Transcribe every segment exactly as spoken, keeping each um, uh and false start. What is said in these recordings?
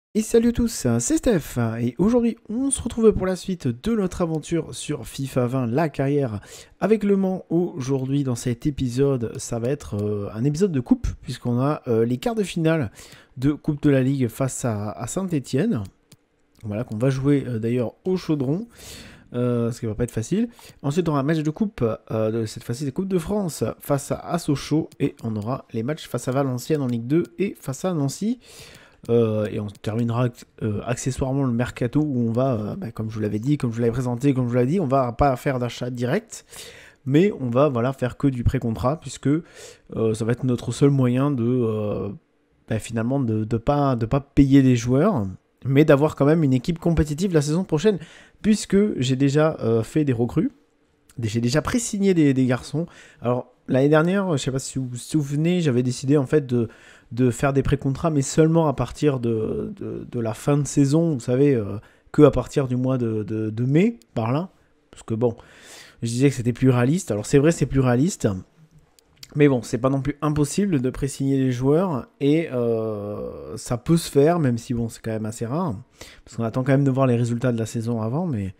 Et salut à tous, c'est Steph, et aujourd'hui on se retrouve pour la suite de notre aventure sur FIFA vingt, la carrière avec Le Mans. Aujourd'hui dans cet épisode, ça va être euh, un épisode de coupe, puisqu'on a euh, les quarts de finale de Coupe de la Ligue face à, à Saint-Etienne. Voilà, qu'on va jouer euh, d'ailleurs au Chaudron, euh, ce qui va pas être facile. Ensuite on aura un match de coupe, euh, de cette fois-ci des Coupes de France, face à, à Sochaux, et on aura les matchs face à Valenciennes en Ligue deux et face à Nancy. Euh, et on terminera euh, accessoirement le mercato où on va, euh, bah, comme je vous l'avais dit, comme je vous l'avais présenté, comme je vous l'avais dit, on va pas faire d'achat direct, mais on va voilà, faire que du pré-contrat, puisque euh, ça va être notre seul moyen de euh, bah, finalement de ne de pas, de pas payer les joueurs, mais d'avoir quand même une équipe compétitive la saison prochaine, puisque j'ai déjà euh, fait des recrues, j'ai déjà pré-signé des, des garçons. Alors l'année dernière, je ne sais pas si vous vous souvenez, j'avais décidé en fait de de faire des pré-contrats, mais seulement à partir de, de, de la fin de saison, vous savez, euh, que à partir du mois de, de, de mai, par là. Parce que bon, je disais que c'était plus réaliste. Alors c'est vrai, c'est plus réaliste. Mais bon, c'est pas non plus impossible de pré-signer les joueurs. Et euh, ça peut se faire, même si bon, c'est quand même assez rare. Parce qu'on attend quand même de voir les résultats de la saison avant. Mais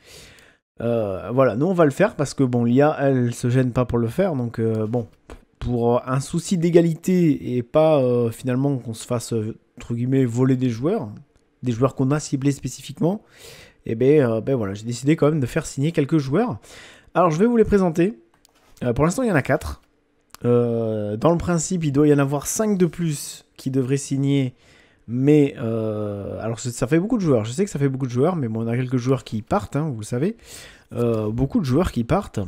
euh, voilà, nous on va le faire parce que bon, l'I A, elle se gêne pas pour le faire. Donc euh, bon, pour un souci d'égalité et pas euh, finalement qu'on se fasse, euh, entre guillemets, voler des joueurs, des joueurs qu'on a ciblés spécifiquement, et ben, euh, ben voilà, j'ai décidé quand même de faire signer quelques joueurs. Alors je vais vous les présenter. Euh, pour l'instant, il y en a quatre. Euh, dans le principe, il doit y en avoir cinq de plus qui devraient signer. Mais euh, alors ça fait beaucoup de joueurs. Je sais que ça fait beaucoup de joueurs, mais bon, on a quelques joueurs qui partent, hein, vous le savez. Euh, beaucoup de joueurs qui partent.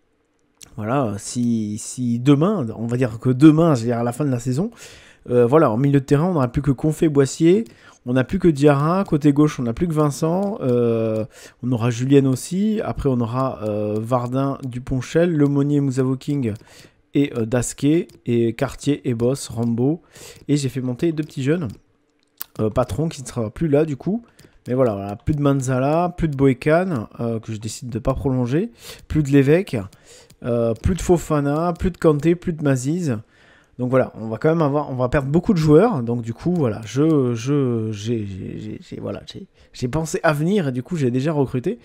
Voilà, si, si demain, on va dire que demain, c'est-à-dire à la fin de la saison, euh, voilà, en milieu de terrain, on n'aura plus que Confé, Boissier, on n'a plus que Diarra, côté gauche, on n'a plus que Vincent, euh, on aura Julien aussi, après on aura euh, Vardin, Duponchel, Lemonnier, Mouzavo-King et euh, Dasquet, et Cartier et Boss, Rambo, et j'ai fait monter deux petits jeunes, euh, Patron qui ne sera plus là du coup. Mais voilà, voilà, plus de Manzala, plus de Boekan, euh, que je décide de ne pas prolonger, plus de l'évêque, euh, plus de Fofana, plus de Kanté, plus de Maziz. Donc voilà, on va quand même avoir, on va perdre beaucoup de joueurs. Donc du coup, voilà, je, je, j'ai, j'ai, j'ai, voilà, j'ai, j'ai pensé à venir et du coup, j'ai déjà recruté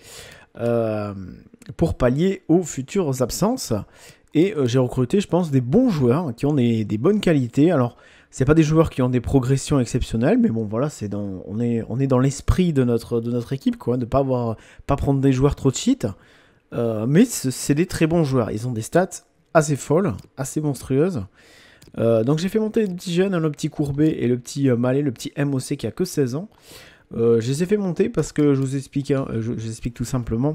euh, pour pallier aux futures absences. Et euh, j'ai recruté, je pense, des bons joueurs qui ont des, des bonnes qualités. Alors, c'est pas des joueurs qui ont des progressions exceptionnelles, mais bon, voilà, c'est dans, on est, on est dans l'esprit de notre, de notre équipe, quoi, de pas avoir, pas prendre des joueurs trop de cheat. Euh, mais c'est des très bons joueurs. Ils ont des stats assez folles, assez monstrueuses. Euh, donc j'ai fait monter les petits jeunes, hein, le petit Courbet et le petit euh, Mallet, le petit M O C qui a que seize ans. Euh, je les ai fait monter parce que je vous explique, hein, je, je vous explique tout simplement.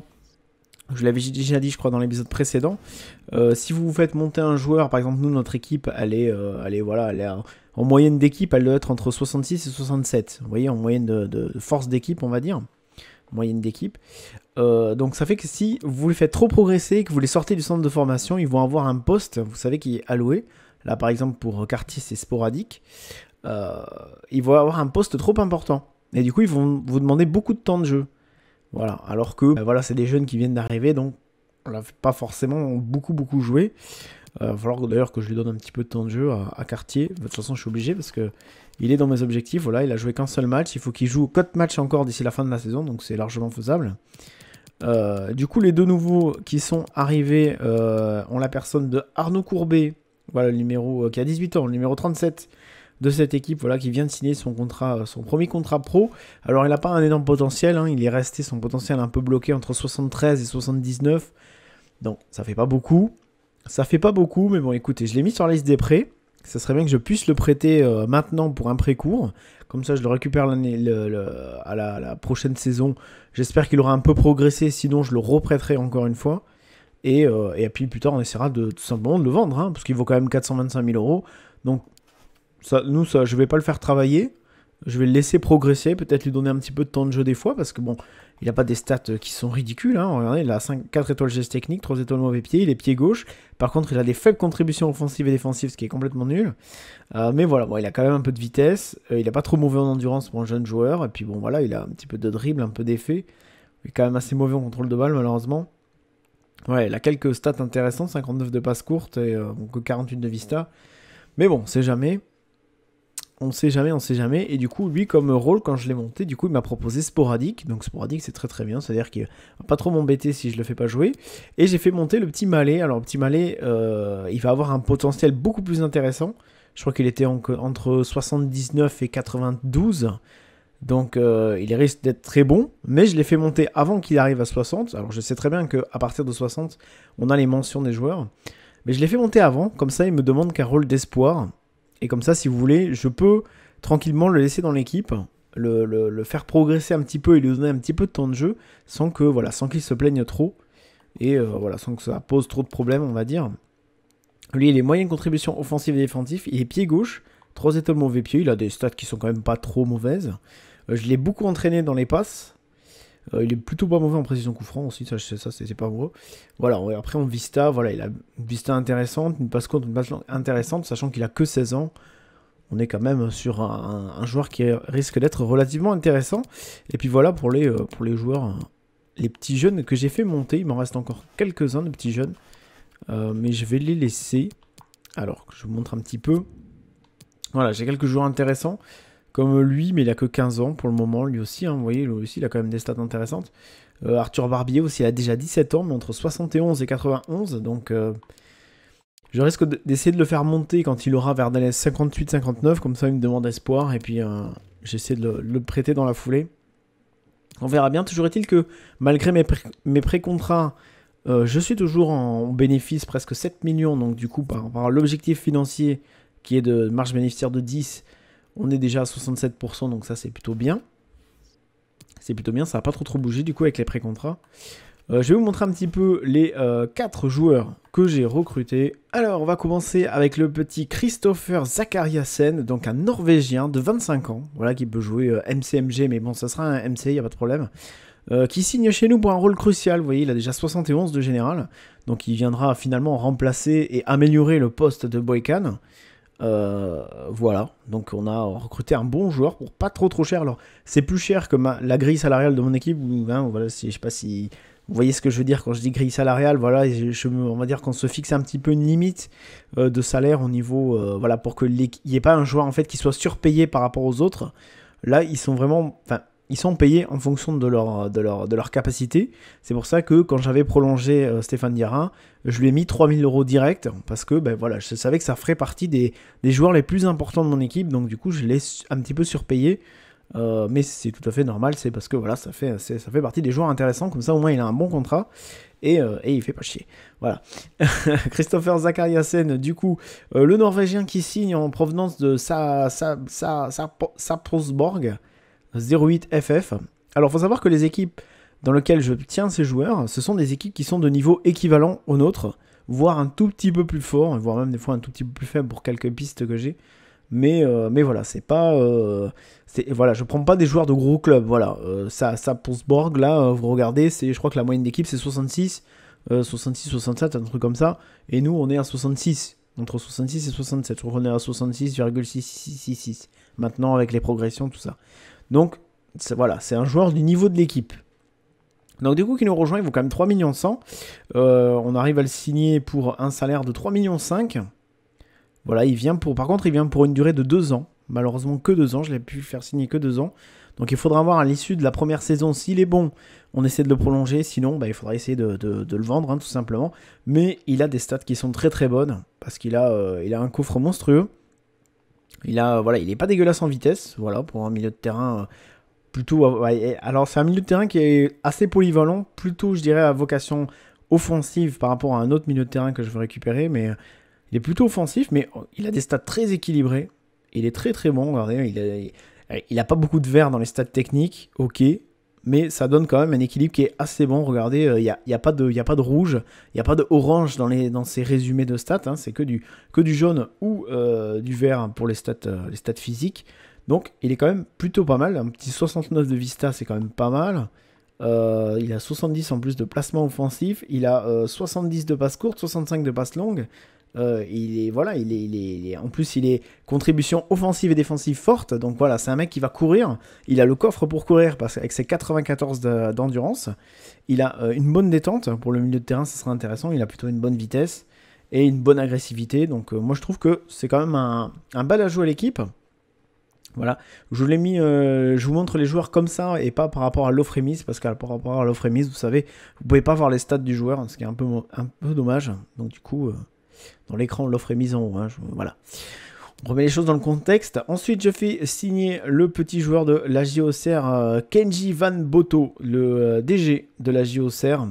Je l'avais déjà dit, je crois, dans l'épisode précédent. Euh, si vous vous faites monter un joueur, par exemple, nous, notre équipe, elle est, euh, elle est, voilà, elle est en, en moyenne d'équipe, elle doit être entre soixante-six et soixante-sept. Vous voyez, en moyenne de, de force d'équipe, on va dire. Moyenne d'équipe. Euh, donc ça fait que si vous les faites trop progresser, que vous les sortez du centre de formation, ils vont avoir un poste, vous savez, qui est alloué. Là, par exemple, pour Cartier, c'est sporadique. Euh, ils vont avoir un poste trop important. Et du coup, ils vont vous demander beaucoup de temps de jeu. Voilà, alors que ben voilà, c'est des jeunes qui viennent d'arriver, donc on n'a pas forcément beaucoup beaucoup joué. Il euh, va falloir d'ailleurs que je lui donne un petit peu de temps de jeu à, à Cartier. De toute façon, je suis obligé parce que il est dans mes objectifs. Voilà, il a joué qu'un seul match. Il faut qu'il joue quatre matchs encore d'ici la fin de la saison, donc c'est largement faisable. Euh, du coup, les deux nouveaux qui sont arrivés euh, ont la personne de Arnaud Courbet, voilà le numéro euh, qui a dix-huit ans, le numéro trente-sept de cette équipe, voilà, qui vient de signer son contrat, son premier contrat pro. Alors il n'a pas un énorme potentiel, hein, il est resté son potentiel un peu bloqué entre soixante-treize et soixante-dix-neuf. Donc ça fait pas beaucoup. Ça fait pas beaucoup, mais bon écoutez, je l'ai mis sur la liste des prêts. Ça serait bien que je puisse le prêter euh, maintenant pour un prêt court. Comme ça je le récupère l'année, le, le, à la, la prochaine saison. J'espère qu'il aura un peu progressé, sinon je le reprêterai encore une fois. Et, euh, et puis plus tard on essaiera de tout simplement de le vendre, hein, parce qu'il vaut quand même quatre cent vingt-cinq mille euros. Donc ça, nous, ça, je vais pas le faire travailler. Je vais le laisser progresser, peut-être lui donner un petit peu de temps de jeu des fois, parce que bon, il n'a pas des stats qui sont ridicules. Hein. Regardez, il a cinq, quatre étoiles geste technique, trois étoiles mauvais pied, il est pied gauche. Par contre, il a des faibles contributions offensives et défensives, ce qui est complètement nul. Euh, mais voilà, bon, il a quand même un peu de vitesse. Euh, il n'a pas trop mauvais en endurance pour un jeune joueur. Et puis bon, voilà, il a un petit peu de dribble, un peu d'effet. Il est quand même assez mauvais en contrôle de balle, malheureusement. Ouais, il a quelques stats intéressantes, cinquante-neuf de passes courtes et euh, bon, que quarante-huit de vista. Mais bon, c'est jamais. On sait jamais, on sait jamais. Et du coup, lui, comme rôle, quand je l'ai monté, du coup, il m'a proposé sporadique. Donc sporadique, c'est très très bien. C'est-à-dire qu'il va pas trop m'embêter si je le fais pas jouer. Et j'ai fait monter le petit Malais. Alors le petit Malais, euh, il va avoir un potentiel beaucoup plus intéressant. Je crois qu'il était en, entre soixante-dix-neuf et quatre-vingt-douze. Donc euh, il risque d'être très bon. Mais je l'ai fait monter avant qu'il arrive à soixante. Alors je sais très bien qu'à partir de soixante, on a les mentions des joueurs. Mais je l'ai fait monter avant. Comme ça, il me demande qu'un rôle d'espoir. Et comme ça, si vous voulez, je peux tranquillement le laisser dans l'équipe, le, le, le faire progresser un petit peu et lui donner un petit peu de temps de jeu, sans que voilà, sans qu'il se plaigne trop, et euh, voilà, sans que ça pose trop de problèmes, on va dire. Lui, il est moyenne contribution offensive et défensive, il est pied gauche, trois étoiles mauvais pied, il a des stats qui sont quand même pas trop mauvaises. Euh, je l'ai beaucoup entraîné dans les passes. Euh, il est plutôt pas mauvais en précision coup franc aussi, ça, ça c'est pas gros. Voilà, après en Vista, voilà, il a une Vista intéressante, une passe courte, une passe longue intéressante, sachant qu'il a que seize ans. On est quand même sur un, un joueur qui risque d'être relativement intéressant. Et puis voilà pour les, pour les joueurs, les petits jeunes que j'ai fait monter. Il m'en reste encore quelques-uns de petits jeunes. Euh, mais je vais les laisser. Alors, je vous montre un petit peu. Voilà, j'ai quelques joueurs intéressants. Comme lui, mais il a que quinze ans pour le moment, lui aussi, hein, vous voyez, lui aussi, il a quand même des stats intéressantes. Euh, Arthur Barbier aussi, il a déjà dix-sept ans, mais entre soixante et onze et quatre-vingt-onze, donc euh, je risque d'essayer de le faire monter quand il aura vers les cinquante-huit cinquante-neuf, comme ça il me demande espoir, et puis euh, j'essaie de le, le prêter dans la foulée. On verra bien, toujours est-il que malgré mes, pré mes pré-contrats, euh, je suis toujours en bénéfice, presque sept millions, donc du coup, par, par l'objectif financier qui est de marge bénéficiaire de dix, on est déjà à soixante-sept pour cent, donc ça c'est plutôt bien. C'est plutôt bien, ça n'a pas trop trop bougé du coup avec les pré-contrats. Euh, je vais vous montrer un petit peu les euh, quatre joueurs que j'ai recrutés. Alors on va commencer avec le petit Christopher Zachariasen, donc un Norvégien de vingt-cinq ans, voilà, qui peut jouer euh, M C M G, mais bon ça sera un M C, il n'y a pas de problème. Euh, qui signe chez nous pour un rôle crucial, vous voyez, il a déjà soixante et onze de général, donc il viendra finalement remplacer et améliorer le poste de Boykan. Euh, voilà, donc on a recruté un bon joueur pour pas trop trop cher. Alors c'est plus cher que ma, la grille salariale de mon équipe, ou, hein, voilà, si, je sais pas si vous voyez ce que je veux dire quand je dis grille salariale. Voilà, je, je, on va dire qu'on se fixe un petit peu une limite euh, de salaire au niveau, euh, voilà, pour qu'il n'y ait pas un joueur en fait qui soit surpayé par rapport aux autres. Là ils sont vraiment, enfin ils sont payés en fonction de leur, de leur, de leur capacité. C'est pour ça que quand j'avais prolongé euh, Stéphane Diarra, je lui ai mis trois mille euros direct, parce que ben, voilà, je savais que ça ferait partie des, des joueurs les plus importants de mon équipe, donc du coup je l'ai un petit peu surpayé. Euh, mais c'est tout à fait normal, c'est parce que voilà, ça fait, ça fait partie des joueurs intéressants, comme ça au moins il a un bon contrat, et, euh, et il fait pas chier. Voilà. Christopher Zachariasen, du coup, euh, le Norvégien qui signe en provenance de sa, sa, sa, sa, Sarpsborg, zéro huit F F. Alors, il faut savoir que les équipes dans lesquelles je tiens ces joueurs, ce sont des équipes qui sont de niveau équivalent au nôtre, voire un tout petit peu plus fort, voire même des fois un tout petit peu plus faible pour quelques pistes que j'ai. Mais, euh, mais voilà, c'est pas... Euh, voilà, je prends pas des joueurs de gros clubs, voilà. Euh, ça, ça, pour Sborg, là, euh, vous regardez, je crois que la moyenne d'équipe, c'est soixante-six, euh, soixante-six, soixante-sept, un truc comme ça. Et nous, on est à soixante-six, entre soixante-six et soixante-sept. Je crois qu'on est à soixante-six virgule six six six, maintenant, avec les progressions, tout ça. Donc, voilà, c'est un joueur du niveau de l'équipe. Donc, du coup, qui nous rejoint, il vaut quand même trois millions cent. Euh, on arrive à le signer pour un salaire de trois millions cinq. Voilà, il vient pour... Par contre, il vient pour une durée de deux ans. Malheureusement, que deux ans. Je l'ai pu faire signer que deux ans. Donc, il faudra voir à l'issue de la première saison, s'il est bon, on essaie de le prolonger. Sinon, bah, il faudra essayer de, de, de le vendre, hein, tout simplement. Mais il a des stats qui sont très très bonnes. Parce qu'il a, euh, il a un coffre monstrueux. Il a, voilà, il est pas dégueulasse en vitesse. Voilà, pour un milieu de terrain... Euh, plutôt... Ouais, alors, c'est un milieu de terrain qui est assez polyvalent. Plutôt, je dirais, à vocation offensive par rapport à un autre milieu de terrain que je veux récupérer. Mais... Il est plutôt offensif, mais il a des stats très équilibrés. Il est très très bon. Regardez, il a, il a pas beaucoup de vert dans les stats techniques, ok, mais ça donne quand même un équilibre qui est assez bon. Regardez, il n'y a, y a, pas de, y a pas de rouge, il n'y a pas de orange dans, les, dans ces résumés de stats. Hein, c'est que du, que du jaune ou euh, du vert pour les stats, euh, les stats physiques. Donc il est quand même plutôt pas mal. Un petit soixante-neuf de Vista, c'est quand même pas mal. Euh, il a soixante-dix en plus de placement offensif. Il a euh, soixante-dix de passes courtes, soixante-cinq de passes longues. Euh, il est voilà, il est, il est, il est, en plus il est contribution offensive et défensive forte, donc voilà, c'est un mec qui va courir. Il a le coffre pour courir parce qu'avec ses quatre-vingt-quatorze d'endurance, il a euh, une bonne détente pour le milieu de terrain, ça sera intéressant. Il a plutôt une bonne vitesse et une bonne agressivité, donc euh, moi je trouve que c'est quand même un, un bel ajout à l'équipe. Voilà, je l'ai mis, euh, je vous montre les joueurs comme ça et pas par rapport à l'offre émise, parce que par rapport à l'offre émise, vous savez, vous pouvez pas voir les stats du joueur, ce qui est un peu, un peu dommage. Donc du coup, euh, dans l'écran, l'offre est mise en haut. Hein, je, voilà. On remet les choses dans le contexte. Ensuite, je fais signer le petit joueur de la J O C R, euh, Kenji Van Boto, le euh, D G de la J O C R,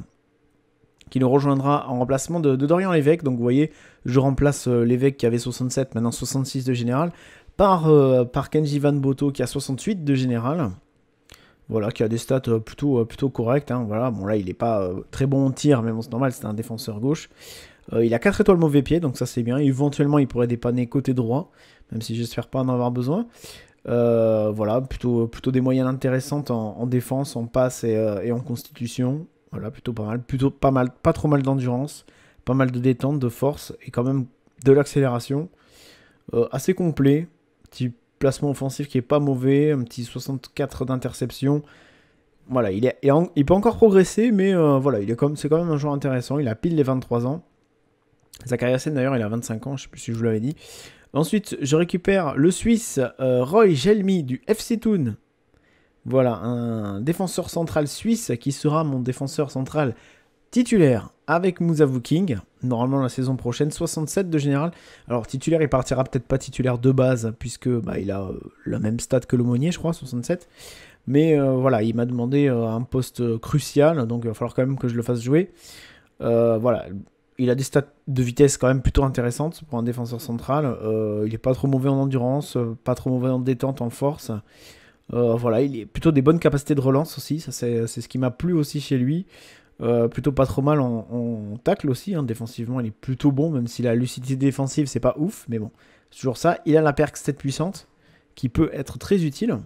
qui nous rejoindra en remplacement de, de Dorian Lévesque. Donc vous voyez, je remplace euh, Lévesque qui avait soixante-sept, maintenant soixante-six de général. Par, euh, par Kenji Van Boto qui a soixante-huit de général. Voilà, qui a des stats euh, plutôt, euh, plutôt correctes. Hein, voilà. Bon, là, il n'est pas euh, très bon en tir, mais bon, c'est normal, c'est un défenseur gauche. Euh, il a quatre étoiles mauvais pied, donc ça c'est bien. Éventuellement, il pourrait dépanner côté droit, même si j'espère pas en avoir besoin. Euh, voilà, plutôt, plutôt des moyennes intéressantes en, en défense, en passe et, euh, et en constitution. Voilà, plutôt pas mal. Plutôt pas mal, pas trop mal d'endurance, pas mal de détente, de force et quand même de l'accélération. Euh, assez complet. Petit placement offensif qui est pas mauvais, un petit soixante-quatre d'interception. Voilà, il, est, il peut encore progresser, mais euh, voilà, il est comme, c'est quand même un joueur intéressant. Il a pile les vingt-trois ans. Zakaria Sen d'ailleurs, il a vingt-cinq ans, je sais plus si je vous l'avais dit. Ensuite, je récupère le Suisse euh, Roy Jelmy du F C Thun. Voilà, un défenseur central suisse qui sera mon défenseur central titulaire avec Musavu King, normalement la saison prochaine, soixante-sept de général. Alors titulaire, il partira peut-être pas titulaire de base, puisque bah, il a euh, la même stat que l'aumônier, je crois, soixante-sept. Mais euh, voilà, il m'a demandé euh, un poste crucial, donc il va falloir quand même que je le fasse jouer. Euh, voilà, il a des stats de vitesse quand même plutôt intéressantes pour un défenseur central. Euh, il est pas trop mauvais en endurance, pas trop mauvais en détente, en force. Euh, voilà, il a plutôt des bonnes capacités de relance aussi, ça c'est ce qui m'a plu aussi chez lui. Euh, plutôt pas trop mal en, en tacle aussi, hein. Défensivement il est plutôt bon, même si la lucidité défensive c'est pas ouf, mais bon, c'est toujours ça. Il a la perk stat puissante qui peut être très utile,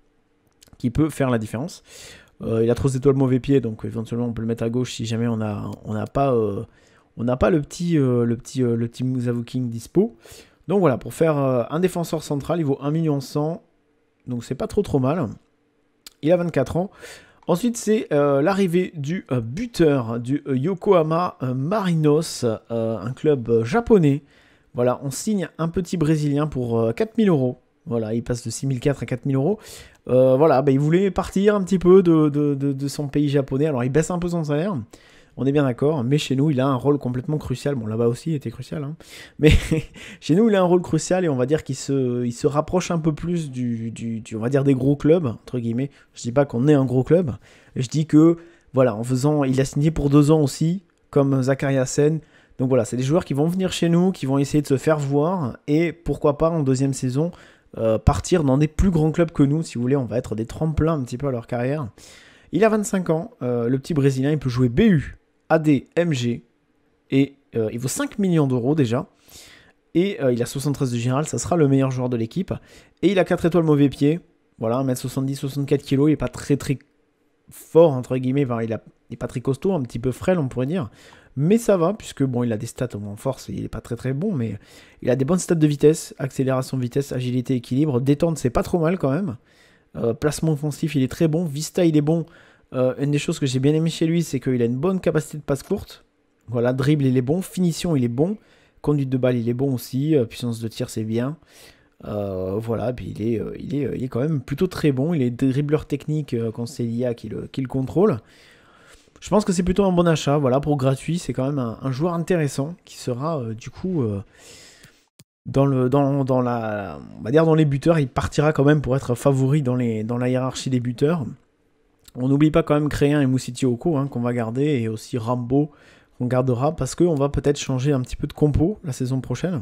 qui peut faire la différence. Euh, il a trop d'étoiles mauvais pied, donc éventuellement on peut le mettre à gauche si jamais on n'a on n'a pas, euh, on n'a pas le petit, euh, le petit, euh, le petit Musavu King dispo. Donc voilà, pour faire euh, un défenseur central, il vaut un million cent, donc c'est pas trop trop mal. Il a vingt-quatre ans. Ensuite, c'est euh, l'arrivée du euh, buteur du euh, Yokohama euh, Marinos, euh, un club euh, japonais. Voilà, on signe un petit Brésilien pour euh, quatre mille euros. Voilà, il passe de six mille quatre à quatre mille euros. Euh, voilà, bah, il voulait partir un petit peu de, de, de, de son pays japonais. Alors, il baisse un peu son salaire, on est bien d'accord. Mais chez nous, il a un rôle complètement crucial. Bon, là-bas aussi, il était crucial. Hein. Mais chez nous, il a un rôle crucial et on va dire qu'il se, il se rapproche un peu plus du, du, du, on va dire des gros clubs, entre guillemets. Je dis pas qu'on est un gros club. Je dis que, voilà, en faisant, il a signé pour deux ans aussi, comme Zakaria Sen. Donc voilà, c'est des joueurs qui vont venir chez nous, qui vont essayer de se faire voir. Et pourquoi pas, en deuxième saison, euh, partir dans des plus grands clubs que nous. Si vous voulez, on va être des tremplins un petit peu à leur carrière. Il a vingt-cinq ans. Euh, le petit Brésilien, il peut jouer B U. A D, M G, et euh, il vaut cinq millions d'euros déjà, et euh, il a soixante-treize de général, ça sera le meilleur joueur de l'équipe, et il a quatre étoiles mauvais pied, voilà, un mètre soixante-dix, soixante-quatre kilos, il n'est pas très très fort, entre guillemets, enfin, il n'est pas très costaud, un petit peu frêle, on pourrait dire, mais ça va, puisque bon, il a des stats en force, il n'est pas très très bon, mais il a des bonnes stats de vitesse, accélération, vitesse, agilité, équilibre, détente, c'est pas trop mal quand même, euh, placement offensif, il est très bon, Vista, il est bon. Euh, une des choses que j'ai bien aimé chez lui, c'est qu'il a une bonne capacité de passe courte. Voilà, dribble, il est bon. Finition, il est bon. Conduite de balle, il est bon aussi. Euh, puissance de tir, c'est bien. Euh, voilà, puis il est, euh, il, est, il est quand même plutôt très bon. Il est dribbleur technique euh, quand c'est l'I A qui le, qui le contrôle. Je pense que c'est plutôt un bon achat. Voilà, pour gratuit, c'est quand même un, un joueur intéressant qui sera euh, du coup euh, dans, le, dans, dans, la, on va dire dans les buteurs. Il partira quand même pour être favori dans, les, dans la hiérarchie des buteurs. On n'oublie pas quand même Créen et Moussiti Oko hein, qu'on va garder, et aussi Rambo qu'on gardera, parce qu'on va peut-être changer un petit peu de compo la saison prochaine,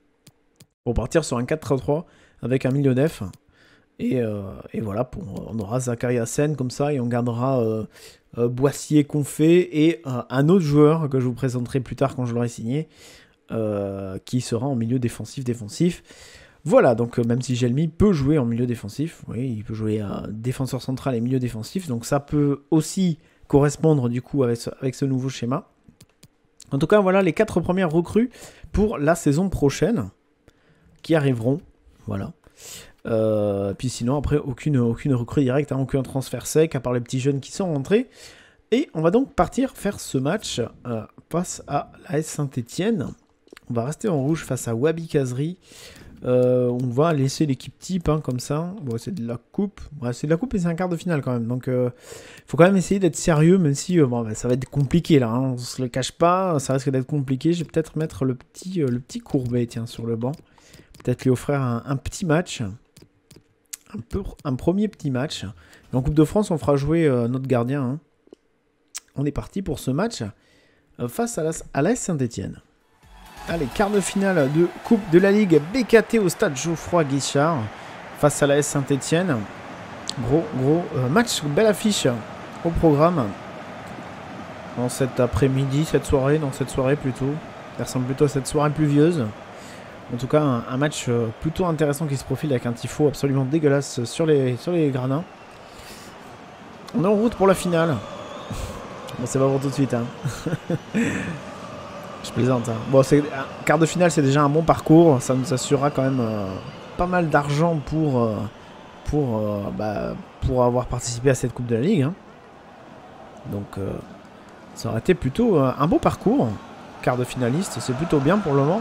pour partir sur un quatre trois trois avec un milieu def. Et, euh, et voilà, pour, on aura Zakaria Sen comme ça, et on gardera euh, euh, Boissier, Confé, et euh, un autre joueur que je vous présenterai plus tard quand je l'aurai signé, euh, qui sera en milieu défensif-défensif. Voilà, donc euh, même si Jelmy peut jouer en milieu défensif, oui, il peut jouer à défenseur central et milieu défensif, donc ça peut aussi correspondre du coup avec ce, avec ce nouveau schéma. En tout cas, voilà les quatre premières recrues pour la saison prochaine qui arriveront, voilà. Euh, puis sinon, après, aucune, aucune recrue directe, hein, aucun transfert sec, à part les petits jeunes qui sont rentrés. Et on va donc partir faire ce match euh, face à l'A S Saint-Etienne. On va rester en rouge face à Wabi Kazri. Euh, on va laisser l'équipe type hein, comme ça. Bon, c'est de la coupe. Ouais, c'est de la coupe et c'est un quart de finale quand même. Donc, il euh, faut quand même essayer d'être sérieux, même si euh, bon, bah, ça va être compliqué là. Hein, on se le cache pas, ça risque d'être compliqué. Je vais peut-être mettre le petit, euh, le petit Courbet tiens, sur le banc. Peut-être lui offrir un, un petit match. Un, peu, un premier petit match. Et en Coupe de France, on fera jouer euh, notre gardien. Hein. On est parti pour ce match euh, face à l'A S Saint-Etienne. Allez, quart de finale de Coupe de la Ligue B K T au stade Geoffroy Guichard face à l'A S Saint-Etienne. Gros, gros euh, match, belle affiche au programme. Dans cet après-midi, cette soirée, dans cette soirée plutôt. Ça ressemble plutôt à cette soirée pluvieuse. En tout cas, un, un match euh, plutôt intéressant qui se profile avec un tifo absolument dégueulasse sur les, sur les gradins. On est en route pour la finale. Bon, c'est pas pour tout de suite, hein. Je plaisante. Hein. Bon, c'est quart de finale, c'est déjà un bon parcours. Ça nous assurera quand même euh, pas mal d'argent pour, euh, pour, euh, bah, pour avoir participé à cette Coupe de la Ligue. Hein. Donc, euh, ça aurait été plutôt euh, un beau parcours. Quart de finaliste, c'est plutôt bien pour le moment.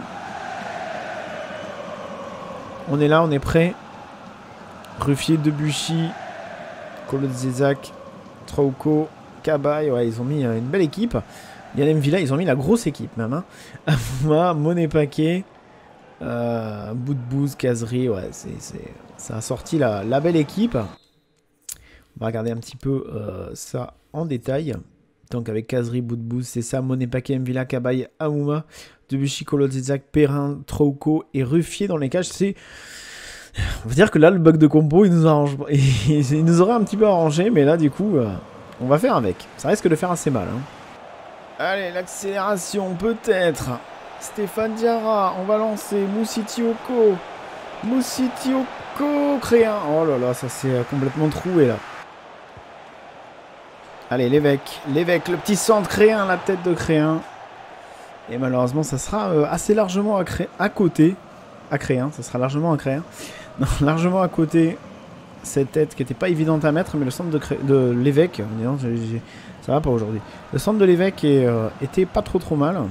On est là, on est prêt. Ruffier, Debuchy, Kolodziejczak, Trauco, Cabaye. Ouais, ils ont mis euh, une belle équipe. Yann Villa, ils ont mis la grosse équipe même. Hein. Afouma, Monet Paquet, euh, Boudbouz, Kazri, ouais, c'est, c'est, ça a sorti la, la belle équipe. On va regarder un petit peu euh, ça en détail. Donc avec Kazri, Boudbouz, c'est ça, Monet Paquet, Mvila, Cabaye, Amouma, Debuchy, Kolodziejczak, Perrin, Trauco et Ruffier dans les cages. C'est... On va dire que là, le bug de compo, il nous arrange, il nous aurait un petit peu arrangé, mais là, du coup, euh, on va faire avec. Ça risque de faire assez mal, hein. Allez, l'accélération, peut-être. Stéphane Diarra, on va lancer. Moussitioko. Moussitioko, Créin. Oh là là, ça s'est complètement troué, là. Allez, l'évêque. L'évêque, le petit centre Créin, la tête de Créin. Et malheureusement, ça sera euh, assez largement à, cré... à côté. À Créin, ça sera largement à Créin. Non, largement à côté. Cette tête qui n'était pas évidente à mettre, mais le centre de, cré... de l'évêque. Ça va pas aujourd'hui. Le centre de l'évêque est, euh, était pas trop trop mal.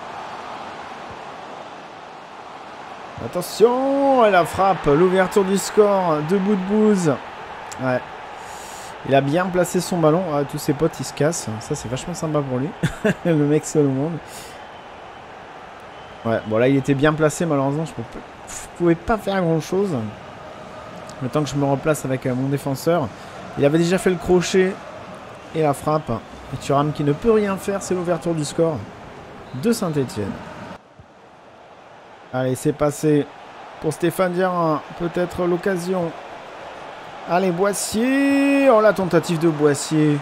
Attention, et la frappe, l'ouverture du score de Boudbouz. Ouais. Il a bien placé son ballon. Ah, tous ses potes, ils se cassent. Ça, c'est vachement sympa pour lui. Le mec seul au monde. Ouais, bon là, il était bien placé. Malheureusement, je ne pouvais pas faire grand-chose. Le temps que je me replace avec euh, mon défenseur. Il avait déjà fait le crochet. Et la frappe. Et Thuram qui ne peut rien faire, c'est l'ouverture du score de Saint-Etienne. Allez, c'est passé pour Stéphane Diarra. Peut-être l'occasion. Allez, Boissier. Oh, la tentative de Boissier.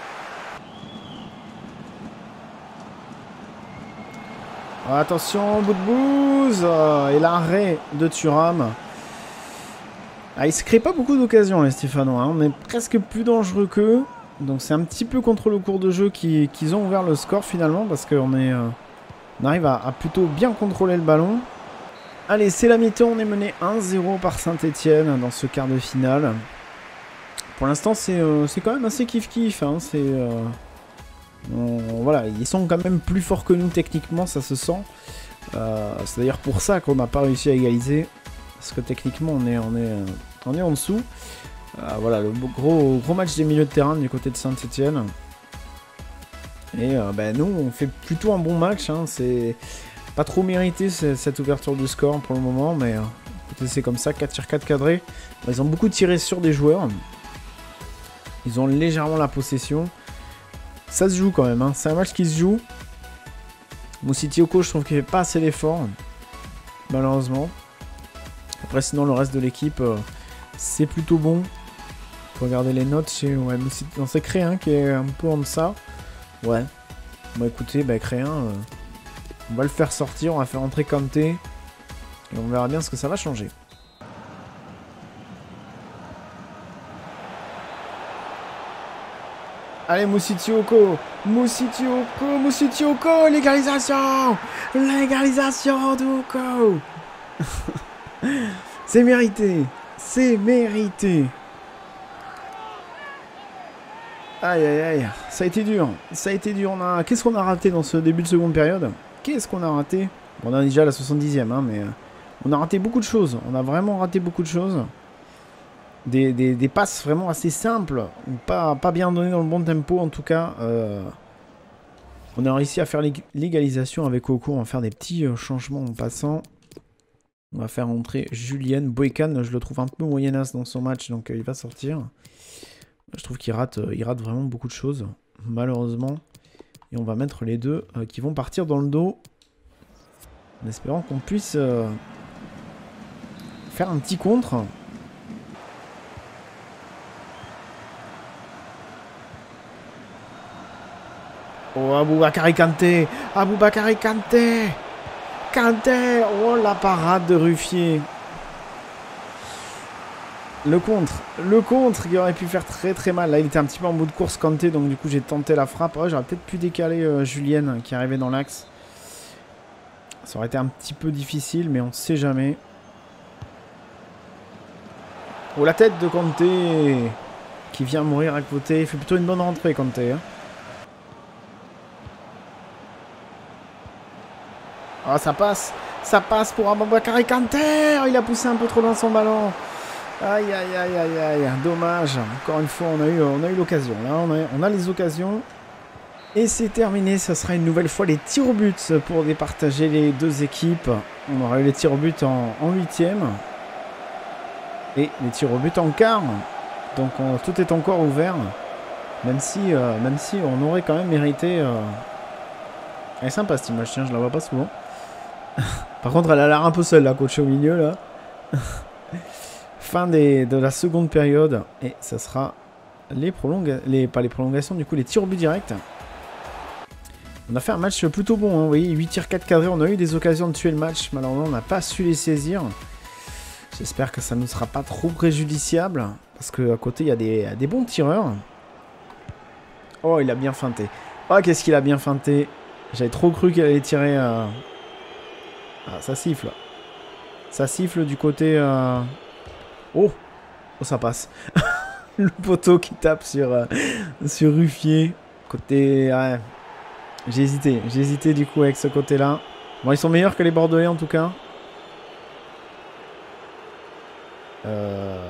Oh, attention, Boudbouz. Et l'arrêt de Thuram. Ah, il ne se crée pas beaucoup d'occasions, les Stéphanois. Hein. On est presque plus dangereux qu'eux. Donc c'est un petit peu contre le cours de jeu qu'ils qu'ils ont ouvert le score finalement. Parce qu'on est, euh, on arrive à, à plutôt bien contrôler le ballon. Allez, c'est la mi-temps. On est mené un zéro par Saint-Etienne dans ce quart de finale. Pour l'instant, c'est euh, quand même assez kiff-kiff. Hein. C'est... Euh, on, voilà, ils sont quand même plus forts que nous techniquement, ça se sent. Euh, c'est d'ailleurs pour ça qu'on n'a pas réussi à égaliser. Parce que techniquement, on est, on est, on est en dessous. Euh, voilà, le gros, gros match des milieux de terrain du côté de Saint-Etienne. Et euh, ben, nous, on fait plutôt un bon match. Hein. C'est pas trop mérité cette ouverture du score pour le moment. Mais euh, écoutez, c'est comme ça, quatre sur quatre cadrés. Ils ont beaucoup tiré sur des joueurs. Ils ont légèrement la possession. Ça se joue quand même. Hein. C'est un match qui se joue. Moussitioko, je trouve qu'il fait pas assez d'efforts. Malheureusement. Après, sinon, le reste de l'équipe, euh, c'est plutôt bon. Faut regarder les notes chez ouais, c'est Créin qui est un peu en deçà. Ouais. Bon, écoutez, bah, Créin, euh, on va le faire sortir, on va faire entrer Kanté. Et on verra bien ce que ça va changer. Allez, Moussitioko, Moussitioko, Moussitioko, légalisation, légalisation d'Oko. C'est mérité, c'est mérité. Aïe aïe aïe, ça a été dur, ça a été dur. On a... Qu'est-ce qu'on a raté dans ce début de seconde période? Qu'est-ce qu'on a raté? Bon, on a déjà la soixante-dixième, hein, mais On a raté beaucoup de choses. On a vraiment raté beaucoup de choses. Des, des, des passes vraiment assez simples. Pas, pas bien données dans le bon tempo en tout cas. Euh, on a réussi à faire l'égalisation avec Oko. On va faire des petits euh, changements en passant. On va faire entrer Julien. Boykan, je le trouve un peu moyenasse dans son match. Donc euh, il va sortir. Je trouve qu'il rate, euh, il rate vraiment beaucoup de choses. Malheureusement. Et on va mettre les deux euh, qui vont partir dans le dos. En espérant qu'on puisse euh, faire un petit contre. Oh, Aboubakary Kanté, Aboubakary Kanté, Kanté, oh la parade de Ruffier. Le contre, le contre qui aurait pu faire très très mal. Là il était un petit peu en bout de course Kanté, donc du coup j'ai tenté la frappe. Oh, j'aurais peut-être pu décaler euh, Julien qui arrivait dans l'axe. Ça aurait été un petit peu difficile, mais on sait jamais. Oh, la tête de Kanté qui vient mourir à côté. Il fait plutôt une bonne rentrée Kanté. Hein. Ah, ça passe, ça passe pour Aboubakary Kanté. Oh, il a poussé un peu trop dans son ballon. Aïe, aïe, aïe, aïe, aïe. Dommage. Encore une fois, on a eu, on a eu l'occasion. Là, on a, on a les occasions. Et c'est terminé. Ça sera une nouvelle fois les tirs au but pour départager les deux équipes. On aura eu les tirs au but en, en huitième. Et les tirs au but en quart. Donc, on, tout est encore ouvert. Même si, euh, même si on aurait quand même mérité... Euh... Elle est sympa cette image, tiens, je la vois pas souvent. Par contre, elle a l'air un peu seule, là, coach au milieu, là. Fin des, de la seconde période. Et ça sera les prolongations, les, pas les prolongations, du coup, les tirs au but direct. On a fait un match plutôt bon, hein, vous voyez, huit tirs quatre cadrés. On a eu des occasions de tuer le match. Malheureusement, on n'a pas su les saisir. J'espère que ça ne sera pas trop préjudiciable. Parce qu'à côté, il y a des, des bons tireurs. Oh, il a bien feinté. Oh, qu'est-ce qu'il a bien feinté. J'avais trop cru qu'il allait tirer... Euh... Ah, ça siffle. Ça siffle du côté... Euh... Oh, oh, ça passe. Le poteau qui tape sur, euh, sur Ruffier. Côté... Ouais. J'ai hésité. J'ai hésité du coup avec ce côté-là. Bon, ils sont meilleurs que les Bordelais en tout cas. Euh...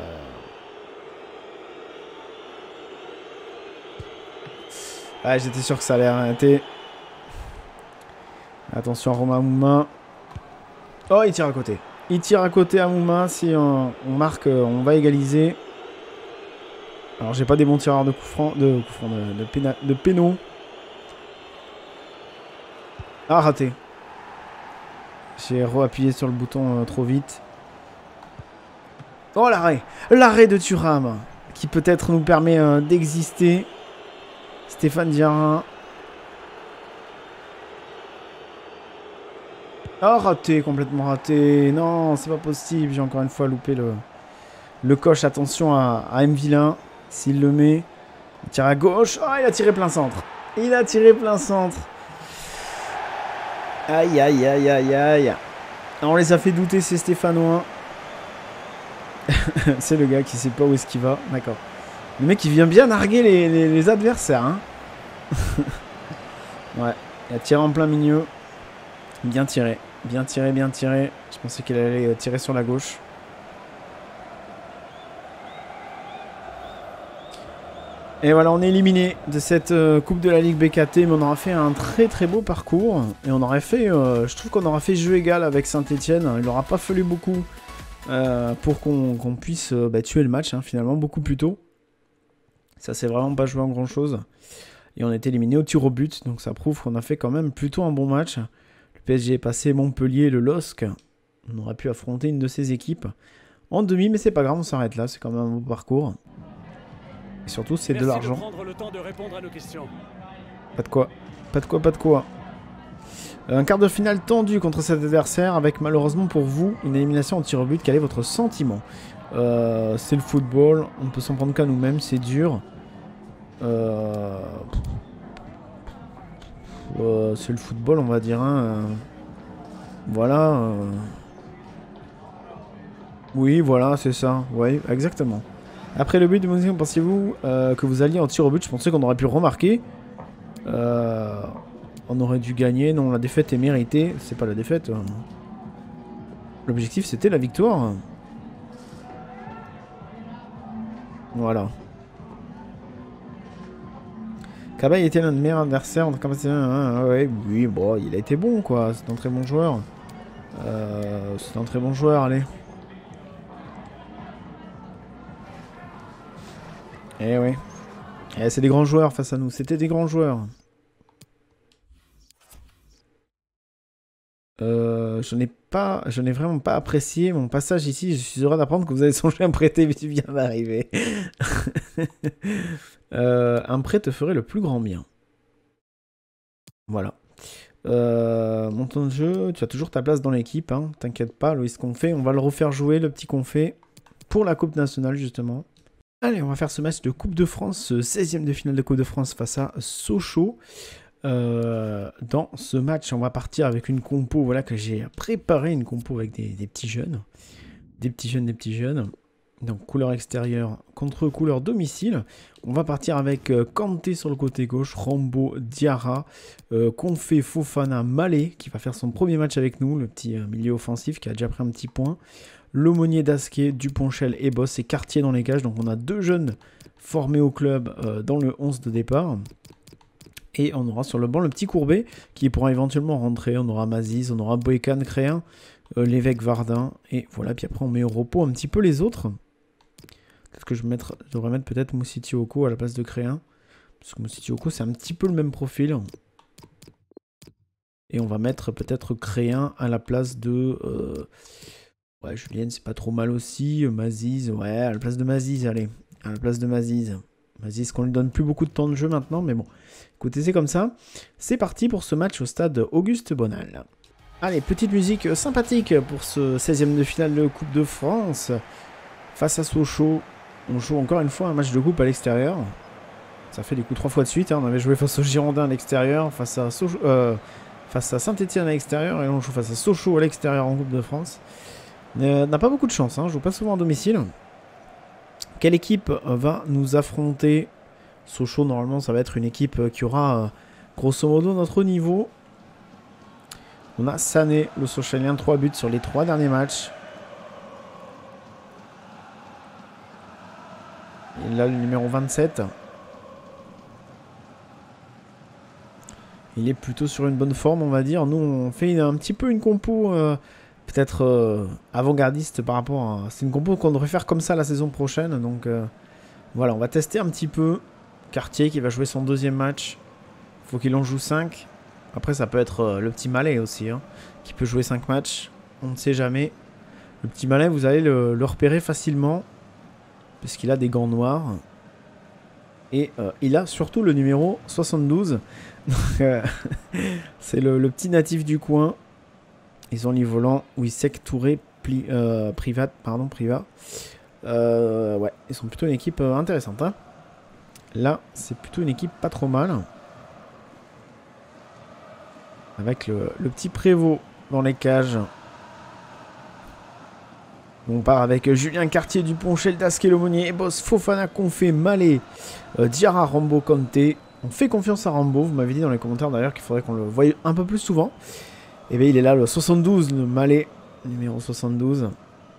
Ouais, j'étais sûr que ça allait arrêter. Attention à Romain Mouma. Oh, il tire à côté. Il tire à côté à Mouma. Si on, on marque, on va égaliser. Alors, j'ai pas des bons tireurs de coups francs, de coups francs, de, de, péna, de pénaux. Ah, raté. J'ai re-appuyé sur le bouton euh, trop vite. Oh, l'arrêt. L'arrêt de Thuram. Qui peut-être nous permet euh, d'exister. Stéphane Diarra. Oh, raté, complètement raté. Non, c'est pas possible. J'ai encore une fois loupé le, le coche. Attention à, à M. Villain. S'il le met. Il tire à gauche. Oh, il a tiré plein centre. Il a tiré plein centre. Aïe, aïe, aïe, aïe, aïe. On les a fait douter, ces Stéphanois. C'est le gars qui sait pas où est-ce qu'il va. D'accord. Le mec, il vient bien narguer les, les, les adversaires. Hein. Ouais, il a tiré en plein milieu. Bien tiré. Bien tiré, bien tiré. Je pensais qu'il allait tirer sur la gauche. Et voilà, on est éliminé de cette euh, Coupe de la Ligue B K T. Mais on aura fait un très très beau parcours. Et on aurait fait, euh, je trouve qu'on aura fait jeu égal avec Saint-Etienne. Il n'aura pas fallu beaucoup euh, pour qu'on qu'on puisse euh, bah, tuer le match, hein, finalement, beaucoup plus tôt. Ça s'est vraiment pas joué en grand chose. Et on est éliminé au tir au but. Donc ça prouve qu'on a fait quand même plutôt un bon match. Le P S G est passé Montpellier, le L O S C. On aurait pu affronter une de ces équipes en demi, mais c'est pas grave, on s'arrête là. C'est quand même un beau parcours. Et surtout, c'est de l'argent. Pas de quoi. Pas de quoi, pas de quoi. Un quart de finale tendu contre cet adversaire avec malheureusement pour vous une élimination au tir au but. Quel est votre sentiment? euh, C'est le football. On ne peut s'en prendre qu'à nous-mêmes. C'est dur. Euh... Euh, c'est le football, on va dire. Hein. Euh... Voilà. Euh... Oui, voilà, c'est ça. Oui, exactement. Après le but de pensez-vous euh, que vous alliez en tir au but? Je pensais qu'on aurait pu le remarquer. Euh... On aurait dû gagner. Non, la défaite est méritée. C'est pas la défaite. l'objectif c'était la victoire. Voilà. Cabaye était l'un de mes meilleurs adversaires. Ouais, oui, bon, il a été bon quoi. C'est un très bon joueur. Euh, c'est un très bon joueur, allez. Eh oui. Eh, c'est des grands joueurs face à nous. C'était des grands joueurs. Euh, je n'ai pas, je n'ai vraiment pas apprécié mon passage ici. Je suis heureux d'apprendre que vous avez songé à me prêter, mais tu viens d'arriver. euh, un prêt te ferait le plus grand bien. Voilà. Euh, mon temps de jeu, tu as toujours ta place dans l'équipe, hein. T'inquiète pas, Loïs Confé, on va le refaire jouer, le petit Confé, pour la Coupe nationale justement. Allez, on va faire ce match de Coupe de France, seizième de finale de Coupe de France face à Sochaux. Euh, dans ce match, on va partir avec une compo, voilà, que j'ai préparé, une compo avec des, des petits jeunes. Des petits jeunes, des petits jeunes. Donc couleur extérieure contre couleur domicile. On va partir avec euh, Kanté sur le côté gauche, Rambo, Diarra, euh, Confé, Fofana, Malé, qui va faire son premier match avec nous, le petit euh, milieu offensif qui a déjà pris un petit point. L'aumônier Dasquet, Duponchel et Boss et Cartier dans les cages. Donc on a deux jeunes formés au club euh, dans le onze de départ. Et on aura sur le banc le petit Courbet qui pourra éventuellement rentrer. On aura Maziz, on aura Boécan, Créin, euh, l'évêque Vardin. Et voilà, puis après on met au repos un petit peu les autres. Peut-être que je, mettre, je devrais mettre peut-être Moussitioko à la place de Créin. Parce que Moussitioko c'est un petit peu le même profil. Et on va mettre peut-être Créin à la place de... Euh... Ouais, Julienne c'est pas trop mal aussi. Maziz, ouais, à la place de Maziz, allez. À la place de Maziz. Maziz qu'on lui donne plus beaucoup de temps de jeu maintenant, mais bon. Écoutez, c'est comme ça. C'est parti pour ce match au stade Auguste Bonal. Allez, petite musique sympathique pour ce seizième de finale de Coupe de France. Face à Sochaux, on joue encore une fois un match de coupe à l'extérieur. Ça fait du coup trois fois de suite. Hein. On avait joué face aux Girondins à l'extérieur, face à, Soch euh, face à Saint-Etienne à l'extérieur, et on joue face à Sochaux à l'extérieur en Coupe de France. On n'a pas beaucoup de chance, hein. Je joue pas souvent à domicile. Quelle équipe va nous affronter? Sochaux, normalement, ça va être une équipe qui aura, euh, grosso modo, notre niveau. On a Sané, le Sochalien, trois buts sur les trois derniers matchs. Et là, le numéro vingt-sept. Il est plutôt sur une bonne forme, on va dire. Nous, on fait un petit peu une compo... Euh, peut-être euh, avant-gardiste par rapport à... C'est une compo qu'on devrait faire comme ça la saison prochaine. Donc euh, voilà, on va tester un petit peu. Cartier qui va jouer son deuxième match. Il faut qu'il en joue cinq. Après ça peut être euh, le petit Malais aussi. Hein, qui peut jouer cinq matchs. On ne sait jamais. Le petit Malais, vous allez le, le repérer facilement. Parce qu'il a des gants noirs. Et euh, il a surtout le numéro soixante-douze. euh, C'est le, le petit natif du coin. Ils ont les volants Wissek, Touré, pli, euh, Privat, pardon, Privat. Euh, ouais, ils sont plutôt une équipe euh, intéressante. Hein. Là, c'est plutôt une équipe pas trop mal. Avec le, le petit Prévost dans les cages. On part avec Julien Cartier, Duponchel, Dasquet, L'aumônier, Boss, Fofana, Confé, Malé, euh, Diarra, Rambo, Kanté. On fait confiance à Rambo. Vous m'avez dit dans les commentaires d'ailleurs qu'il faudrait qu'on le voie un peu plus souvent. Et bien il est là, le soixante-douze, le Malais, numéro soixante-douze.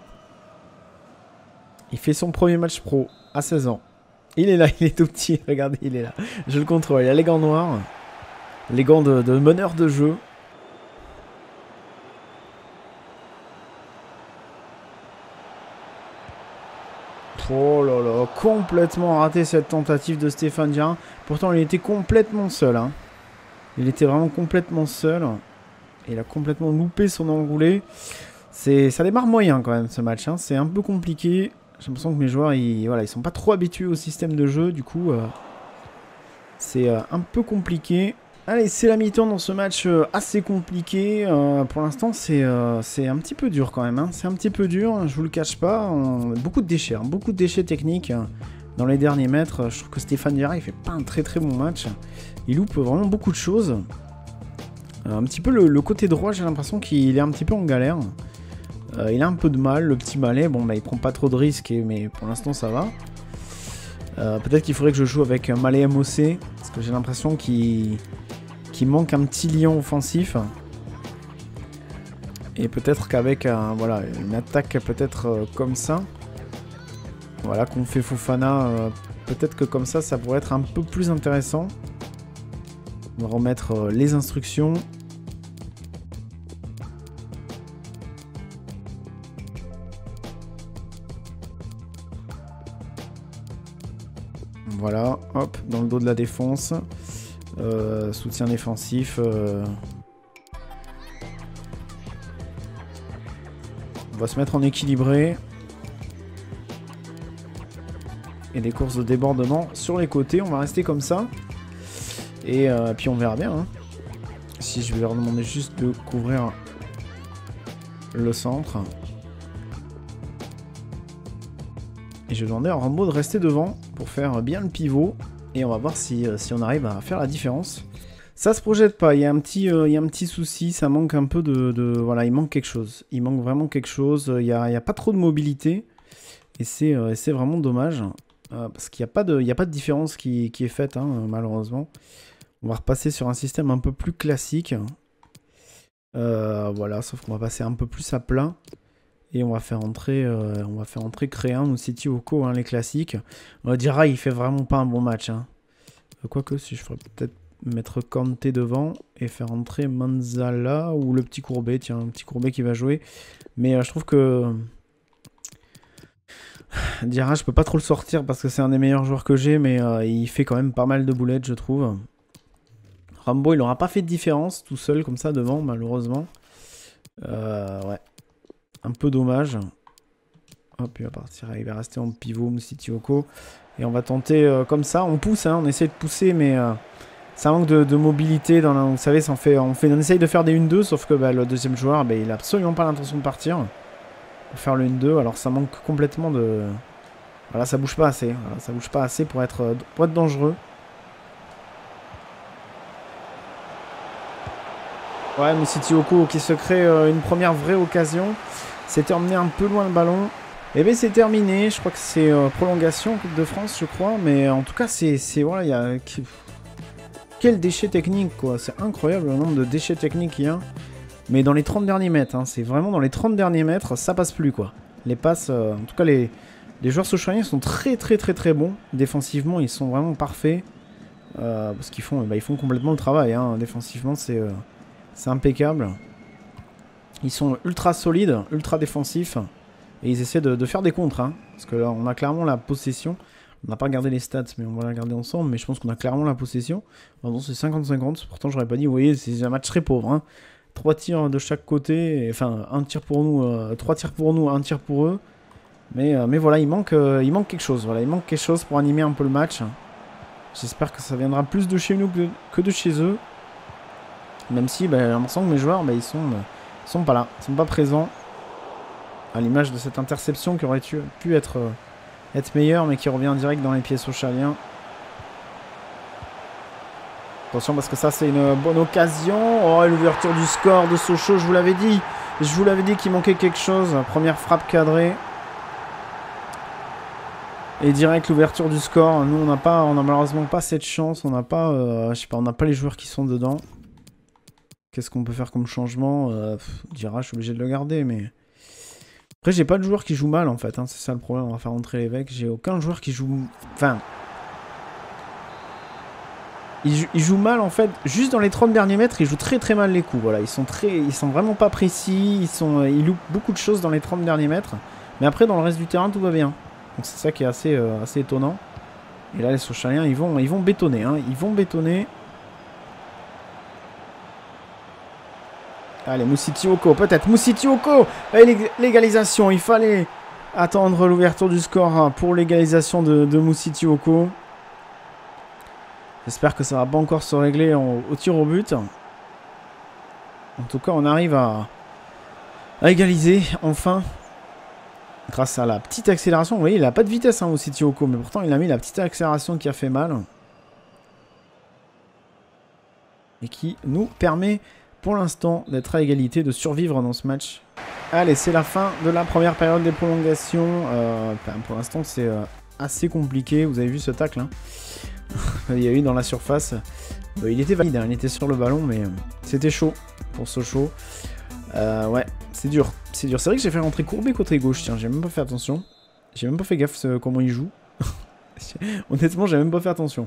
Il fait son premier match pro à seize ans. Il est là, il est tout petit, regardez, il est là. Je le contrôle, il a les gants noirs. Les gants de, de meneur de jeu. Oh là là, complètement raté cette tentative de Stéphane Diarra. Pourtant il était complètement seul. Hein. Il était vraiment complètement seul. Il a complètement loupé son enroulé. Ça démarre moyen quand même ce match. Hein. C'est un peu compliqué. J'ai l'impression que mes joueurs, ils, voilà, ils sont pas trop habitués au système de jeu. Du coup, euh, c'est euh, un peu compliqué. Allez, c'est la mi-temps dans ce match euh, assez compliqué. Euh, pour l'instant, c'est euh, un petit peu dur quand même. Hein. C'est un petit peu dur, je vous le cache pas. On... Beaucoup de déchets, hein. Beaucoup de déchets techniques hein, dans les derniers mètres. Je trouve que Stéphane Diarra, il fait pas un très très bon match. Il loupe vraiment beaucoup de choses. Euh, un petit peu le, le côté droit, j'ai l'impression qu'il est un petit peu en galère. Euh, il a un peu de mal, le petit Malais. Bon, bah, il prend pas trop de risques, mais pour l'instant, ça va. Euh, Peut-être qu'il faudrait que je joue avec un Malais M O C. Parce que j'ai l'impression qu'il qu'il manque un petit lion offensif. Et peut-être qu'avec un, voilà, une attaque peut-être euh, comme ça, voilà, qu'on fait Fofana, euh, peut-être que comme ça, ça pourrait être un peu plus intéressant. On va remettre euh, les instructions. Voilà, hop, dans le dos de la défense. Euh, soutien défensif. Euh... On va se mettre en équilibré. Et des courses de débordement sur les côtés. On va rester comme ça. Et euh, puis on verra bien. Hein. Si je vais leur demander juste de couvrir le centre. Et je vais demander à Rambo de rester devant pour faire bien le pivot. Et on va voir si, si on arrive à faire la différence. Ça se projette pas, il y a un petit, euh, il y a un petit souci, ça manque un peu de, de... Voilà, il manque quelque chose. Il manque vraiment quelque chose, il n'y a, il y a pas trop de mobilité. Et c'est euh, vraiment dommage. Euh, parce qu'il n'y a, pas de, il y a pas de différence qui, qui est faite, hein, malheureusement. On va repasser sur un système un peu plus classique. Euh, voilà, sauf qu'on va passer un peu plus à plat. Et on va faire entrer, euh, on va faire entrer Créan ou City Oko, hein, les classiques. On va dire, ah, il fait vraiment pas un bon match. Hein. Quoique, si je ferais peut-être mettre Kante devant et faire entrer Manzala ou le petit Courbet. Tiens, un petit Courbet qui va jouer. Mais euh, je trouve que Diarra, je peux pas trop le sortir parce que c'est un des meilleurs joueurs que j'ai, mais euh, il fait quand même pas mal de boulettes, je trouve. Rambo, il n'aura pas fait de différence tout seul comme ça devant, malheureusement. Euh, ouais. Un peu dommage. Hop, il va partir, il va rester en pivot, Moussitioko. Et on va tenter euh, comme ça, on pousse, hein, on essaie de pousser, mais euh, ça manque de, de mobilité. Dans la, vous savez, ça on, fait, on, fait, on essaye de faire des un deux, sauf que bah, le deuxième joueur, bah, il n'a absolument pas l'intention de partir. Pour faire le un deux, alors ça manque complètement de... Voilà, ça bouge pas assez. Voilà, ça bouge pas assez pour être, pour être dangereux. Ouais, Moussitioko qui se crée euh, une première vraie occasion. C'était emmené un peu loin le ballon. Et bien c'est terminé, je crois que c'est euh, prolongation Coupe de France, je crois. Mais en tout cas, c'est... Voilà, il y a... Quel déchet technique, quoi. C'est incroyable le nombre de déchets techniques qu'il y a. Mais dans les trente derniers mètres, hein, c'est vraiment dans les trente derniers mètres, ça passe plus, quoi. Les passes, euh, en tout cas, les, les joueurs sochaliens sont très très très très bons. Défensivement, ils sont vraiment parfaits. Euh, parce qu'ils font, bah, ils font complètement le travail, hein. Défensivement, c'est euh, c'est impeccable. Ils sont ultra solides, ultra défensifs. Et ils essaient de, de faire des contres, hein, parce que là, on a clairement la possession. On n'a pas regardé les stats, mais on va la regarder ensemble. Mais je pense qu'on a clairement la possession. Pardon, c'est cinquante cinquante. Pourtant, j'aurais pas dit, vous voyez, c'est un match très pauvre. Hein. Trois tirs de chaque côté. Et, enfin, un tir pour nous, euh, trois tirs pour nous, un tir pour eux. Mais, euh, mais voilà, il manque, euh, il manque quelque chose. Voilà, il manque quelque chose pour animer un peu le match. J'espère que ça viendra plus de chez nous que de, que de chez eux. Même si, bah, j'ai l'impression que mes joueurs, bah, ils sont, euh, ils sont pas là. Ils sont pas présents. À l'image de cette interception qui aurait pu être, euh, être meilleure, mais qui revient direct dans les pieds sochaliens. Attention parce que ça c'est une bonne occasion. Oh, l'ouverture du score de Sochaux, je vous l'avais dit. Je vous l'avais dit qu'il manquait quelque chose. Première frappe cadrée. Et direct l'ouverture du score. Nous on n'a pas, on a malheureusement pas cette chance. On n'a pas, euh, je sais pas, on n'a pas les joueurs qui sont dedans. Qu'est-ce qu'on peut faire comme changement euh, Dira, je suis obligé de le garder, mais... Après, j'ai pas de joueur qui joue mal, en fait. Hein. C'est ça le problème. On va faire entrer l'évêque. J'ai aucun joueur qui joue... Enfin... Il joue, il joue mal, en fait. Juste dans les trente derniers mètres, il joue très très mal les coups. Voilà. Ils sont très... Ils sont vraiment pas précis. Ils sont... Ils loupent beaucoup de choses dans les trente derniers mètres. Mais après, dans le reste du terrain, tout va bien. Donc c'est ça qui est assez, euh, assez étonnant. Et là, les Sochaliens, ils vont, ils vont bétonner. Hein. Ils vont bétonner. Allez, Moussitioko, peut-être. Moussitioko, l'égalisation. Il fallait attendre l'ouverture du score pour l'égalisation de, de Moussitioko. J'espère que ça va pas encore se régler en, au tir au but. En tout cas, on arrive à, à égaliser, enfin. Grâce à la petite accélération. Vous voyez, il n'a pas de vitesse, hein, Moussitioko. Mais pourtant, il a mis la petite accélération qui a fait mal. Et qui nous permet... pour l'instant, d'être à égalité, de survivre dans ce match. Allez, c'est la fin de la première période des prolongations. Euh, enfin, pour l'instant, c'est euh, assez compliqué. Vous avez vu ce tacle, hein. Il y a eu dans la surface. Euh, il était valide, hein. Il était sur le ballon, mais euh, c'était chaud pour Sochaux. Euh, ouais, c'est dur. C'est dur. C'est vrai que j'ai fait rentrer Courbet côté gauche. Tiens, j'ai même pas fait attention. J'ai même pas fait gaffe euh, comment il joue. Honnêtement, j'ai même pas fait attention.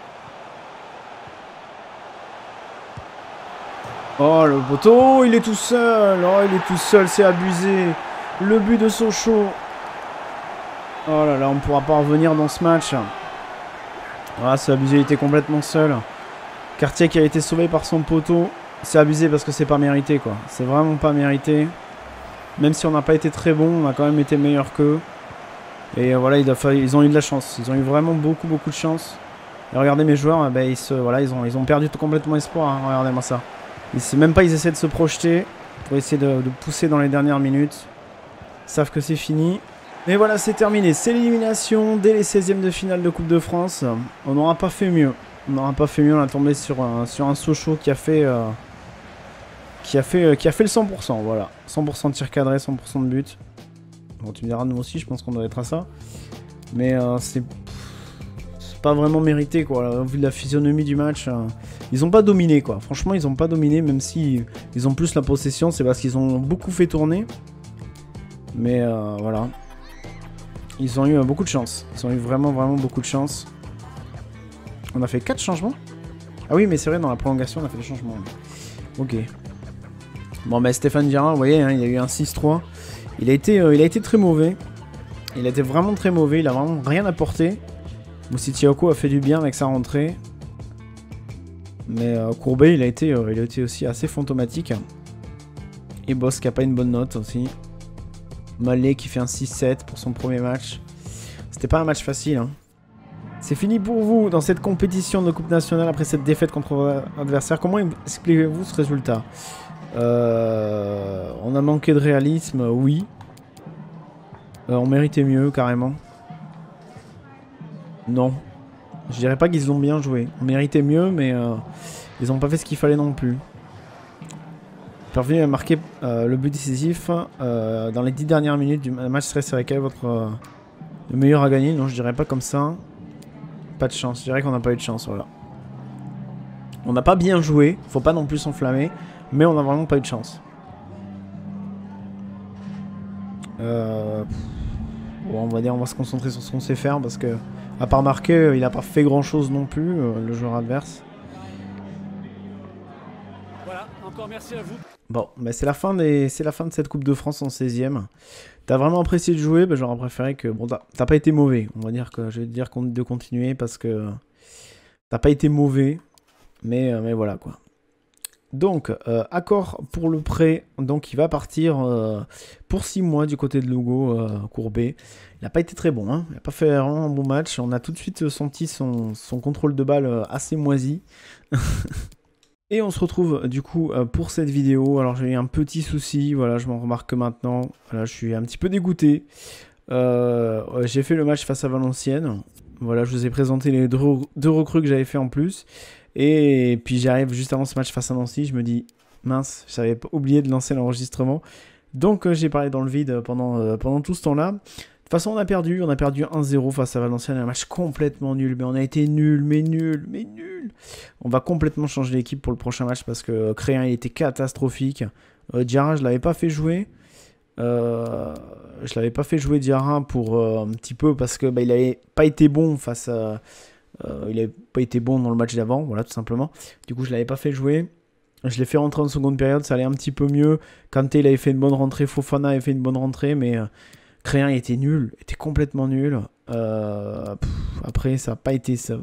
Oh, le poteau, il est tout seul. Oh, il est tout seul, c'est abusé. Le but de Sochaux. Oh là là, on ne pourra pas revenir dans ce match. Ah, c'est abusé, il était complètement seul. Cartier qui a été sauvé par son poteau. C'est abusé parce que c'est pas mérité, quoi. C'est vraiment pas mérité. Même si on n'a pas été très bon, on a quand même été meilleur qu'eux. Et voilà, ils, ils ont eu de la chance. Ils ont eu vraiment beaucoup, beaucoup de chance. Et regardez mes joueurs, ben, ils, se, voilà, ils, ont, ils ont perdu complètement espoir. Hein. Regardez-moi ça. Ils, même pas, ils essaient de se projeter pour essayer de, de pousser dans les dernières minutes. Ils savent que c'est fini. Et voilà, c'est terminé. C'est l'élimination dès les seizièmes de finale de Coupe de France. On n'aura pas fait mieux. On n'aura pas fait mieux. On a tombé sur un, sur un Sochaux qui a fait... Euh, Qui a, fait, euh, qui a fait le cent pour cent, voilà. cent pour cent de tir cadré, cent pour cent de but. Bon, tu me diras, nous aussi, je pense qu'on doit être à ça. Mais euh, c'est pas vraiment mérité, quoi. Au vu de la physionomie du match, euh, ils ont pas dominé, quoi. Franchement, ils ont pas dominé, même si ils ont plus la possession, c'est parce qu'ils ont beaucoup fait tourner. Mais euh, voilà. Ils ont eu euh, beaucoup de chance. Ils ont eu vraiment, vraiment beaucoup de chance. On a fait quatre changements. Ah oui, mais c'est vrai, dans la prolongation, on a fait des changements. Ok. Bon, bah Stéphane Diarra, vous voyez, hein, il y a eu un six trois. Il a été, euh, il a été très mauvais. Il a été vraiment très mauvais. Il a vraiment rien apporté. Moussi Tiako a fait du bien avec sa rentrée. Mais euh, Courbet, il a, été, euh, il a été aussi assez fantomatique. Et Boss qui a pas une bonne note aussi. Mallet qui fait un six sept pour son premier match. C'était pas un match facile. Hein. C'est fini pour vous dans cette compétition de Coupe nationale après cette défaite contre votre adversaire. Comment expliquez-vous ce résultat ? Euh, on a manqué de réalisme, oui. Euh, on méritait mieux, carrément. Non. Je dirais pas qu'ils ont bien joué. On méritait mieux, mais euh, ils n'ont pas fait ce qu'il fallait non plus. Parvenu à marquer euh, le but décisif euh, dans les dix dernières minutes du match serait serré. Quel est votre euh, le meilleur à gagner? Non, je dirais pas comme ça. Pas de chance. Je dirais qu'on n'a pas eu de chance, voilà. On n'a pas bien joué. Faut pas non plus s'enflammer. Mais on n'a vraiment pas eu de chance. Euh, bon, on va dire on va se concentrer sur ce qu'on sait faire parce que à part marquer, il n'a pas fait grand chose non plus, euh, le joueur adverse. Voilà, encore merci à vous. Bon, bah c'est la fin des, c'est la fin de cette Coupe de France en seizième. T'as vraiment apprécié de jouer, bah, j'aurais préféré que bon, t'as pas été mauvais. On va dire que je vais te dire de continuer parce que t'as pas été mauvais, mais mais voilà quoi. Donc, euh, accord pour le prêt. Donc, il va partir euh, pour six mois du côté de Lugo, euh, Courbet. Il n'a pas été très bon. Hein. Il n'a pas fait vraiment un bon match. On a tout de suite senti son, son contrôle de balle assez moisi. Et on se retrouve du coup pour cette vidéo. Alors, j'ai eu un petit souci. Voilà, je m'en remarque maintenant. Voilà, je suis un petit peu dégoûté. Euh, j'ai fait le match face à Valenciennes. Voilà, je vous ai présenté les deux, deux recrues que j'avais fait en plus. Et puis j'arrive juste avant ce match face à Nancy, je me dis, mince, j'avais oublié de lancer l'enregistrement. Donc euh, j'ai parlé dans le vide pendant, euh, pendant tout ce temps-là. De toute façon, on a perdu, on a perdu un zéro face à Valenciennes, un match complètement nul. Mais on a été nul, mais nul, mais nul. On va complètement changer l'équipe pour le prochain match parce que Créin, il était catastrophique. Euh, Diarra, je l'avais pas fait jouer. Euh, je l'avais pas fait jouer Diarra pour euh, un petit peu parce que bah, il avait pas été bon face à... Euh, il n'avait pas été bon dans le match d'avant, voilà tout simplement. Du coup, je ne l'avais pas fait jouer. Je l'ai fait rentrer en seconde période, ça allait un petit peu mieux. Kanté, il avait fait une bonne rentrée, Fofana avait fait une bonne rentrée, mais euh, Créin, il était nul, il était complètement nul. Euh, pff, après, ça n'a pas été... Ça...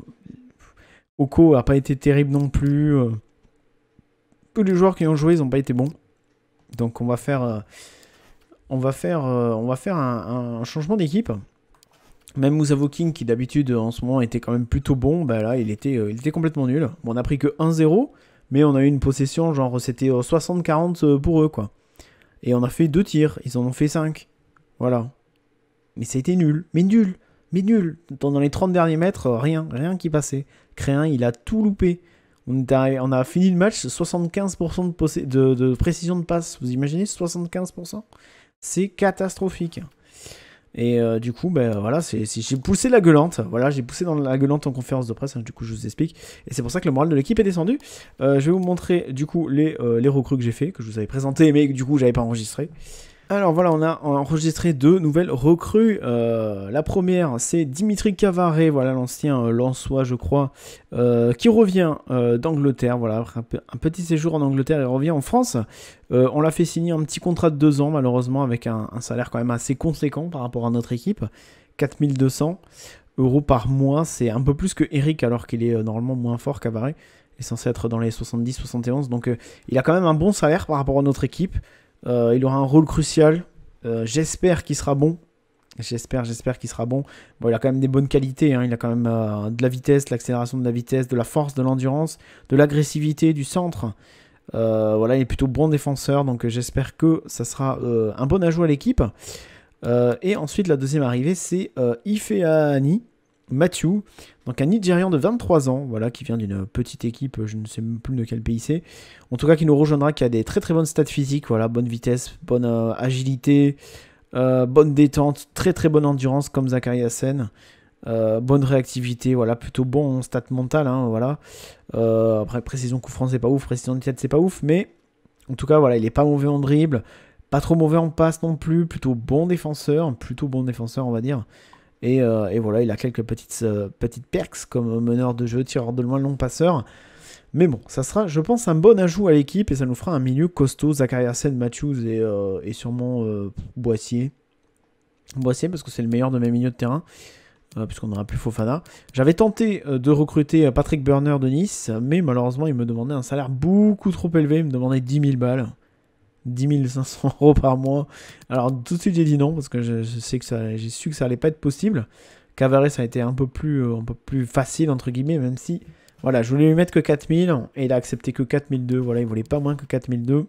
Oko n'a pas été terrible non plus. Euh, tous les joueurs qui ont joué, ils n'ont pas été bons. Donc, on va faire... Euh, on va faire, euh, on va faire un, un changement d'équipe. Même Moussa King, qui d'habitude en ce moment était quand même plutôt bon, bah là il était, euh, il était complètement nul. Bon, on a pris que un zéro, mais on a eu une possession, genre c'était euh, soixante quarante pour eux quoi. Et on a fait deux tirs, ils en ont fait cinq. Voilà. Mais ça a été nul, mais nul, mais nul. Dans, dans les trente derniers mètres, rien, rien qui passait. Créin, il a tout loupé. On a, on a fini le match, soixante-quinze pour cent de, de, de précision de passe. Vous imaginez soixante-quinze pour cent? C'est catastrophique. Et euh, du coup, ben voilà, c'est, c'est, j'ai poussé la gueulante. Voilà, j'ai poussé dans la gueulante en conférence de presse. Hein, du coup, je vous explique. Et c'est pour ça que le moral de l'équipe est descendu. Euh, je vais vous montrer du coup les, euh, les recrues que j'ai fait, que je vous avais présenté, mais que du coup, j'avais pas enregistré. Alors voilà, on a enregistré deux nouvelles recrues. Euh, la première, c'est Dimitri Cavaret, voilà l'ancien euh, Lensois, je crois, euh, qui revient euh, d'Angleterre. Voilà, après un, un petit séjour en Angleterre, il revient en France. Euh, on l'a fait signer un petit contrat de deux ans, malheureusement, avec un, un salaire quand même assez conséquent par rapport à notre équipe. quatre mille deux cents euros par mois, c'est un peu plus que Eric, alors qu'il est euh, normalement moins fort qu'Cavaret. Il est censé être dans les soixante-dix soixante et onze, donc euh, il a quand même un bon salaire par rapport à notre équipe. Euh, il aura un rôle crucial. Euh, j'espère qu'il sera bon. J'espère, j'espère qu'il sera bon. Bon, il a quand même des bonnes qualités. Hein. Il a quand même euh, de la vitesse, l'accélération de la vitesse, de la force, de l'endurance, de l'agressivité, du centre. Euh, voilà, il est plutôt bon défenseur. Donc, euh, j'espère que ça sera euh, un bon ajout à l'équipe. Euh, et ensuite, la deuxième arrivée, c'est euh, Ifeanyi Matthew, donc un Nigérian de vingt-trois ans, voilà, qui vient d'une petite équipe, je ne sais même plus de quel pays c'est. En tout cas, qui nous rejoindra, qui a des très très bonnes stats physiques, voilà, bonne vitesse, bonne euh, agilité, euh, bonne détente, très très bonne endurance comme Zachary Hassen, euh, bonne réactivité, voilà, plutôt bon en stats mentales, hein, voilà. Euh, après, précision coup franc, c'est pas ouf, précision de tête, c'est pas ouf, mais en tout cas, voilà, il est pas mauvais en dribble, pas trop mauvais en passe non plus, plutôt bon défenseur, plutôt bon défenseur, on va dire. Et, euh, et voilà, il a quelques petites, euh, petites perks comme meneur de jeu, tireur de loin, long passeur. Mais bon, ça sera, je pense, un bon ajout à l'équipe et ça nous fera un milieu costaud. Zachary Hassen, Matthews et, euh, et sûrement euh, Boissier. Boissier parce que c'est le meilleur de mes milieux de terrain, euh, puisqu'on n'aura plus Fofana. J'avais tenté euh, de recruter Patrick Burner de Nice, mais malheureusement, il me demandait un salaire beaucoup trop élevé. Il me demandait dix mille balles. dix mille cinq cents euros par mois. Alors tout de suite j'ai dit non parce que je, je sais que ça, j'ai su que ça allait pas être possible. Cavaret ça a été un peu plus, euh, un peu plus facile entre guillemets, même si voilà, je voulais lui mettre que quatre mille et il a accepté que quatre mille deux. Voilà, il voulait pas moins que quatre mille deux.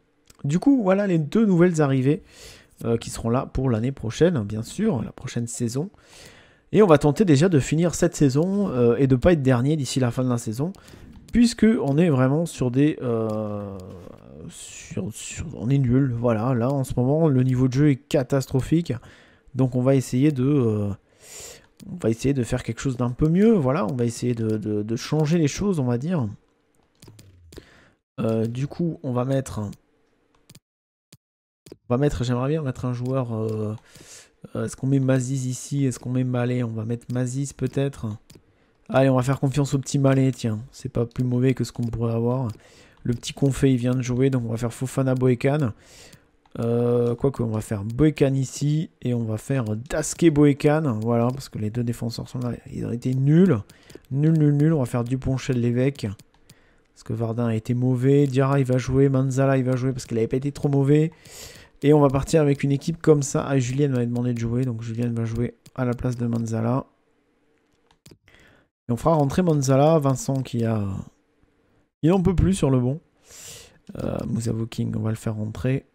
Du coup voilà les deux nouvelles arrivées euh, qui seront là pour l'année prochaine, bien sûr, la prochaine saison. Et on va tenter déjà de finir cette saison euh, et de pas être dernier d'ici la fin de la saison, puisque on est vraiment sur des euh, Sur, sur, on est nul, voilà, là en ce moment le niveau de jeu est catastrophique, donc on va essayer de euh, on va essayer de faire quelque chose d'un peu mieux, voilà, on va essayer de, de, de changer les choses, on va dire. Euh, du coup on va mettre on va mettre, j'aimerais bien mettre un joueur, euh, euh, est-ce qu'on met Mazis ici, est-ce qu'on met Malé, on va mettre Mazis peut-être. Allez, on va faire confiance au petit Malé, tiens, c'est pas plus mauvais que ce qu'on pourrait avoir. Le petit Confé, il vient de jouer, donc on va faire Fofana Boekan. Euh, Quoique, on va faire Boekan ici, et on va faire Daske Boekan. Voilà, parce que les deux défenseurs sont là. Ils ont été nuls. Nul, nul, nul. On va faire Duponchel l'évêque. Parce que Vardin a été mauvais. Diarra, il va jouer. Manzala, il va jouer parce qu'il n'avait pas été trop mauvais. Et on va partir avec une équipe comme ça. Ah, Julienne m'avait demandé de jouer, donc Julienne va jouer à la place de Manzala. Et on fera rentrer Manzala. Vincent qui a... Il n'en peut plus sur le bon. Euh, Mousavo King, on va le faire rentrer.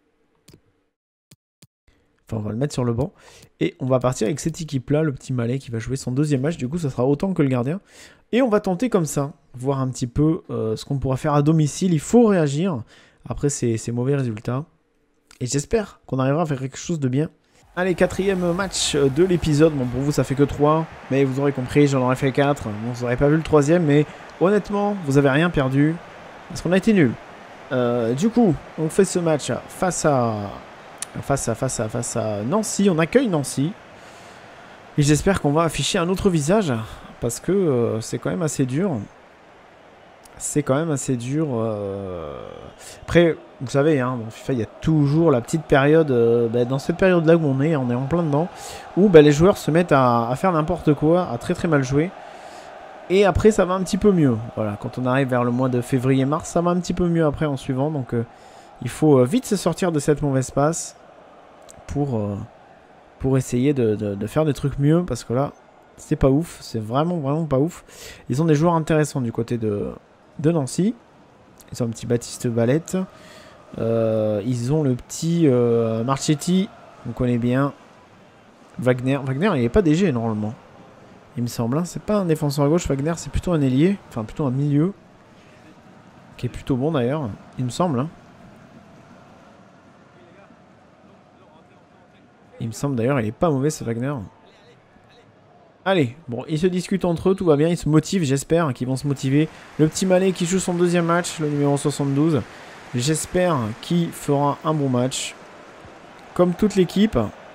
Enfin, on va le mettre sur le banc. Et on va partir avec cette équipe-là, le petit Malais qui va jouer son deuxième match. Du coup, ça sera autant que le gardien. Et on va tenter comme ça, voir un petit peu euh, ce qu'on pourra faire à domicile. Il faut réagir après ces, ces mauvais résultats. Et j'espère qu'on arrivera à faire quelque chose de bien. Allez, quatrième match de l'épisode. Bon, pour vous, ça fait que trois. Mais vous aurez compris, j'en aurais fait quatre. Bon, vous n'aurez pas vu le troisième, mais... Honnêtement, vous avez rien perdu, parce qu'on a été nuls. Euh, du coup, on fait ce match face à, face à, face à, face à Nancy. On accueille Nancy. Et j'espère qu'on va afficher un autre visage, parce que euh, c'est quand même assez dur. C'est quand même assez dur. Euh... Après, vous savez, hein, dans FIFA, il y a toujours la petite période, euh, bah, dans cette période-là où on est, on est en plein dedans, où bah, les joueurs se mettent à, à faire n'importe quoi, à très très mal jouer. Et après, ça va un petit peu mieux. Voilà, quand on arrive vers le mois de février-mars, ça va un petit peu mieux après en suivant. Donc, euh, il faut euh, vite se sortir de cette mauvaise passe pour, euh, pour essayer de, de, de faire des trucs mieux. Parce que là, c'est pas ouf. C'est vraiment, vraiment pas ouf. Ils ont des joueurs intéressants du côté de, de Nancy. Ils ont un petit Baptiste Valette. Euh, ils ont le petit euh, Marchetti, on connaît bien. Wagner. Wagner, il n'est pas D G normalement. Il me semble, hein. C'est pas un défenseur à gauche, Wagner, c'est plutôt un ailier, enfin plutôt un milieu, qui est plutôt bon d'ailleurs, il me semble. Hein. Il, me semble d'ailleurs, il est pas mauvais ce Wagner. Allez, bon, ils se discutent entre eux, tout va bien, ils se motivent, j'espère qu'ils vont se motiver. Le petit Malais qui joue son deuxième match, le numéro soixante-douze. J'espère qu'il fera un bon match. Comme toute l'équipe.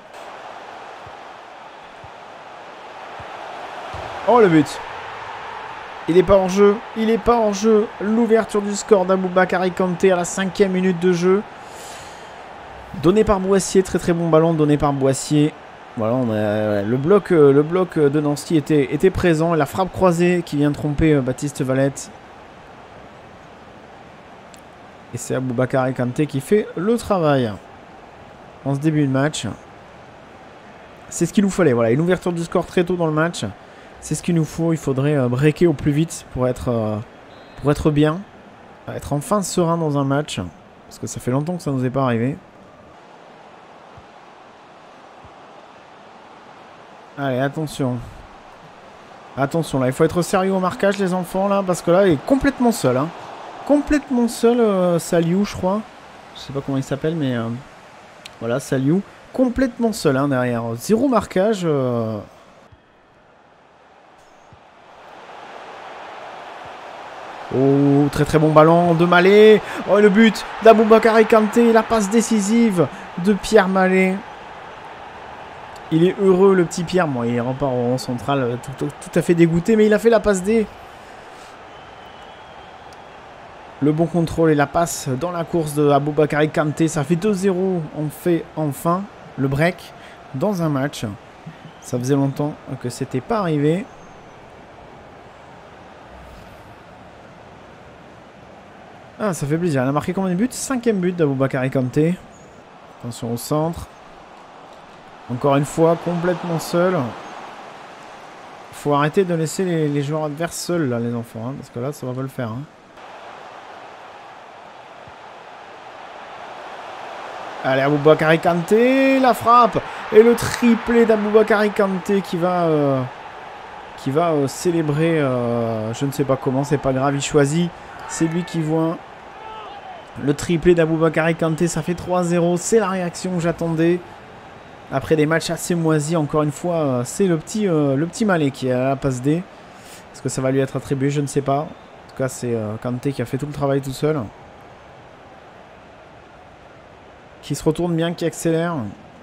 Oh, le but. Il n'est pas hors jeu, il n'est pas hors jeu. L'ouverture du score d'Aboubakary Kanté à la cinquième minute de jeu. Donné par Boissier, très très bon ballon donné par Boissier. Voilà, on a, le, bloc, le bloc de Nancy était, était présent. La frappe croisée qui vient tromper Baptiste Valette. Et c'est Aboubakary Kanté qui fait le travail en ce début de match. C'est ce qu'il nous fallait. Voilà, une ouverture du score très tôt dans le match. C'est ce qu'il nous faut. Il faudrait euh, breaker au plus vite pour être, euh, pour être bien. Être enfin serein dans un match. Parce que ça fait longtemps que ça ne nous est pas arrivé. Allez, attention. Attention, là, il faut être sérieux au marquage, les enfants, là. Parce que là, il est complètement seul. Hein. Complètement seul, euh, Saliou, je crois. Je sais pas comment il s'appelle, mais... Euh, voilà, Saliou. Complètement seul, hein, derrière. Zéro marquage. Euh... Oh, très très bon ballon de Malais. Oh, le but d'Aboubakary Kanté. La passe décisive de Pierre Malais. Il est heureux, le petit Pierre. Bon, il repart au rond central tout, tout, tout à fait dégoûté, mais il a fait la passe D. Le bon contrôle et la passe dans la course de Aboubakary Kanté. Ça fait deux zéro. On fait enfin le break dans un match. Ça faisait longtemps que c'était pas arrivé. Ah, ça fait plaisir. Elle a marqué combien de buts? Cinquième but d'Aboubakary Kanté. Attention au centre. Encore une fois, complètement seul. Il faut arrêter de laisser les, les joueurs adverses seuls, là, les enfants. Hein, parce que là, ça va pas le faire. Hein. Allez, Aboubakary Kanté, la frappe. Et le triplé d'Aboubakary Kanté qui va, euh, qui va euh, célébrer, euh, je ne sais pas comment, c'est pas grave, il choisit. C'est lui qui voit le triplé d'Aboubakary Kanté. Ça fait trois zéro. C'est la réaction que j'attendais. Après des matchs assez moisis, encore une fois, c'est le petit, euh, le petit Malais qui est à la passe D. Est-ce que ça va lui être attribué? Je ne sais pas. En tout cas, c'est euh, Kanté qui a fait tout le travail tout seul. Qui se retourne bien, qui accélère.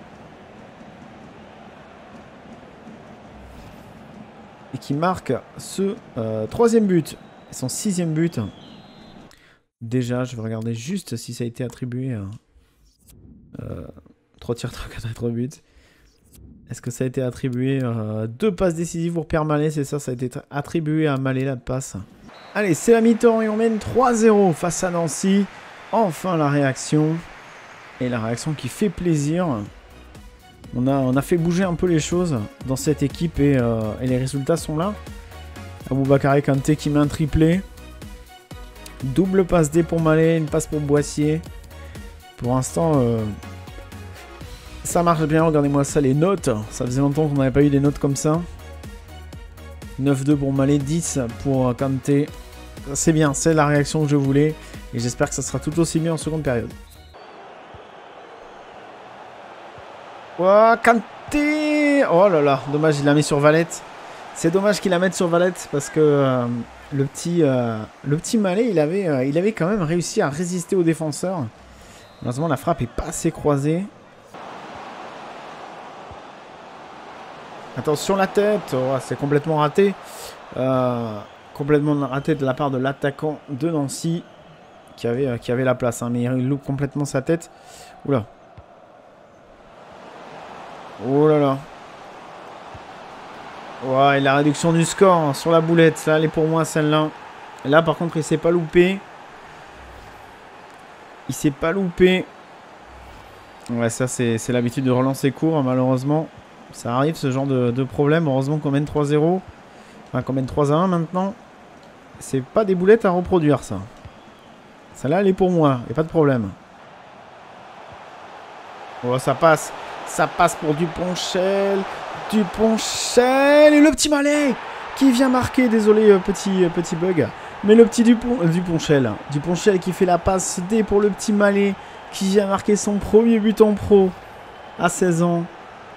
Et qui marque ce euh, troisième but. Et son sixième but. Déjà, je vais regarder juste si ça a été attribué. Euh, trois tirs, quatre buts. Est-ce que ça a été attribué euh, deux passes décisives pour Pierre Malais, c'est ça, ça a été attribué à Malais, la passe. Allez, c'est la mi-temps et on mène trois zéro face à Nancy. Enfin la réaction. Et la réaction qui fait plaisir. On a, on a fait bouger un peu les choses dans cette équipe et, euh, et les résultats sont là. Aboubakary Kanté qui met un triplé. Double passe D pour Malais, une passe pour Boissier. Pour l'instant, euh, ça marche bien. Regardez-moi ça, les notes. Ça faisait longtemps qu'on n'avait pas eu des notes comme ça. neuf deux pour Malais, dix pour Kanté. C'est bien, c'est la réaction que je voulais. Et j'espère que ça sera tout aussi bien en seconde période. Oh, Kanté! Oh là là, dommage, il l'a mis sur Valette. C'est dommage qu'il la mette sur Valette parce que euh, le, petit, euh, le petit Malais, il avait, euh, il avait quand même réussi à résister aux défenseurs. Malheureusement, la frappe est pas assez croisée. Attention la tête, oh, c'est complètement raté. Euh, complètement raté de la part de l'attaquant de Nancy qui avait, euh, qui avait la place. Hein, mais il loupe complètement sa tête. Oula. Oh là là. Ouais, et la réduction du score hein, sur la boulette. Là, elle est pour moi celle-là. Là, par contre, il s'est pas loupé. Il s'est pas loupé. Ouais, ça, c'est l'habitude de relancer court, hein, malheureusement. Ça arrive, ce genre de, de problème. Heureusement qu'on mène trois zéro. Enfin, qu'on mène trois à un maintenant. C'est pas des boulettes à reproduire, ça. Celle-là, elle est pour moi. Il n'y a pas de problème. Oh, ça passe. Ça passe pour Duponchel. Duponchel. Et le petit Malais qui vient marquer. Désolé, euh, petit, euh, petit bug. Mais le petit Dupon, euh, Duponchel. Duponchel qui fait la passe D pour le petit Malais. Qui vient marquer son premier but en pro. À seize ans.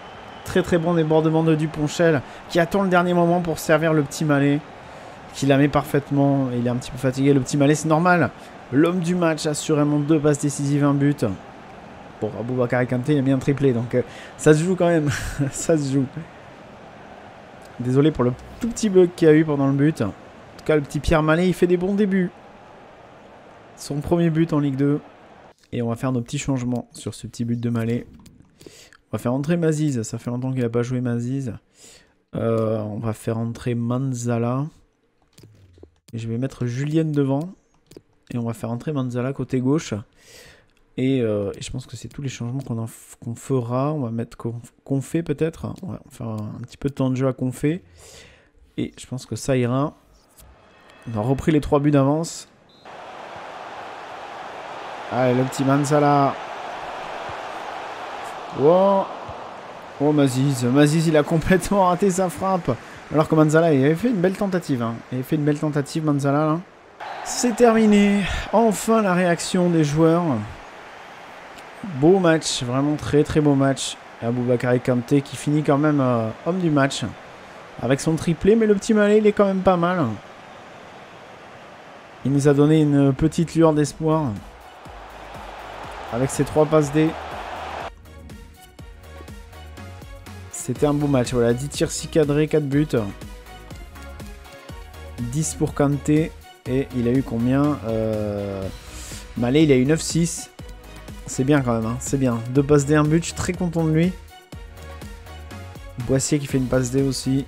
Très très bon débordement de Duponchel qui attend le dernier moment pour servir le petit Mallet. Qui la met parfaitement. Il est un petit peu fatigué. Le petit Mallet, c'est normal. L'homme du match, assurément deux passes décisives, un but. Pour Aboubakar Kanté, il a bien triplé. Donc euh, ça se joue quand même. Ça se joue. Désolé pour le tout petit bug qu'il y a eu pendant le but. En tout cas, le petit Pierre Mallet, il fait des bons débuts. Son premier but en Ligue deux. Et on va faire nos petits changements sur ce petit but de Mallet. On va faire entrer Maziz. Ça fait longtemps qu'il n'a pas joué Maziz. Euh, on va faire entrer Manzala. Et je vais mettre Julienne devant. Et on va faire entrer Manzala côté gauche. Et, euh, et je pense que c'est tous les changements qu'on qu'on fera. On va mettre Confé peut-être. On va faire un petit peu de temps de jeu à Confé. Et je pense que ça ira. On a repris les trois buts d'avance. Allez, le petit Manzala. Oh, oh Maziz. Maziz, il a complètement raté sa frappe. Alors que Manzala, il avait fait une belle tentative. Hein. Il avait fait une belle tentative, Manzala. Là. C'est terminé. Enfin, la réaction des joueurs. Beau match. Vraiment très très beau match. Aboubakar Kanté qui finit quand même euh, homme du match. Avec son triplé. Mais le petit Mallet, il est quand même pas mal. Il nous a donné une petite lueur d'espoir. Avec ses trois passes D. C'était un beau match. Voilà, dix tirs, six cadrés, quatre buts. dix pour Kanté. Et il a eu combien euh... Mallet, il a eu neuf six. C'est bien quand même, hein. C'est bien. Deux passes D, un but. Je suis très content de lui. Boissier qui fait une passe D aussi.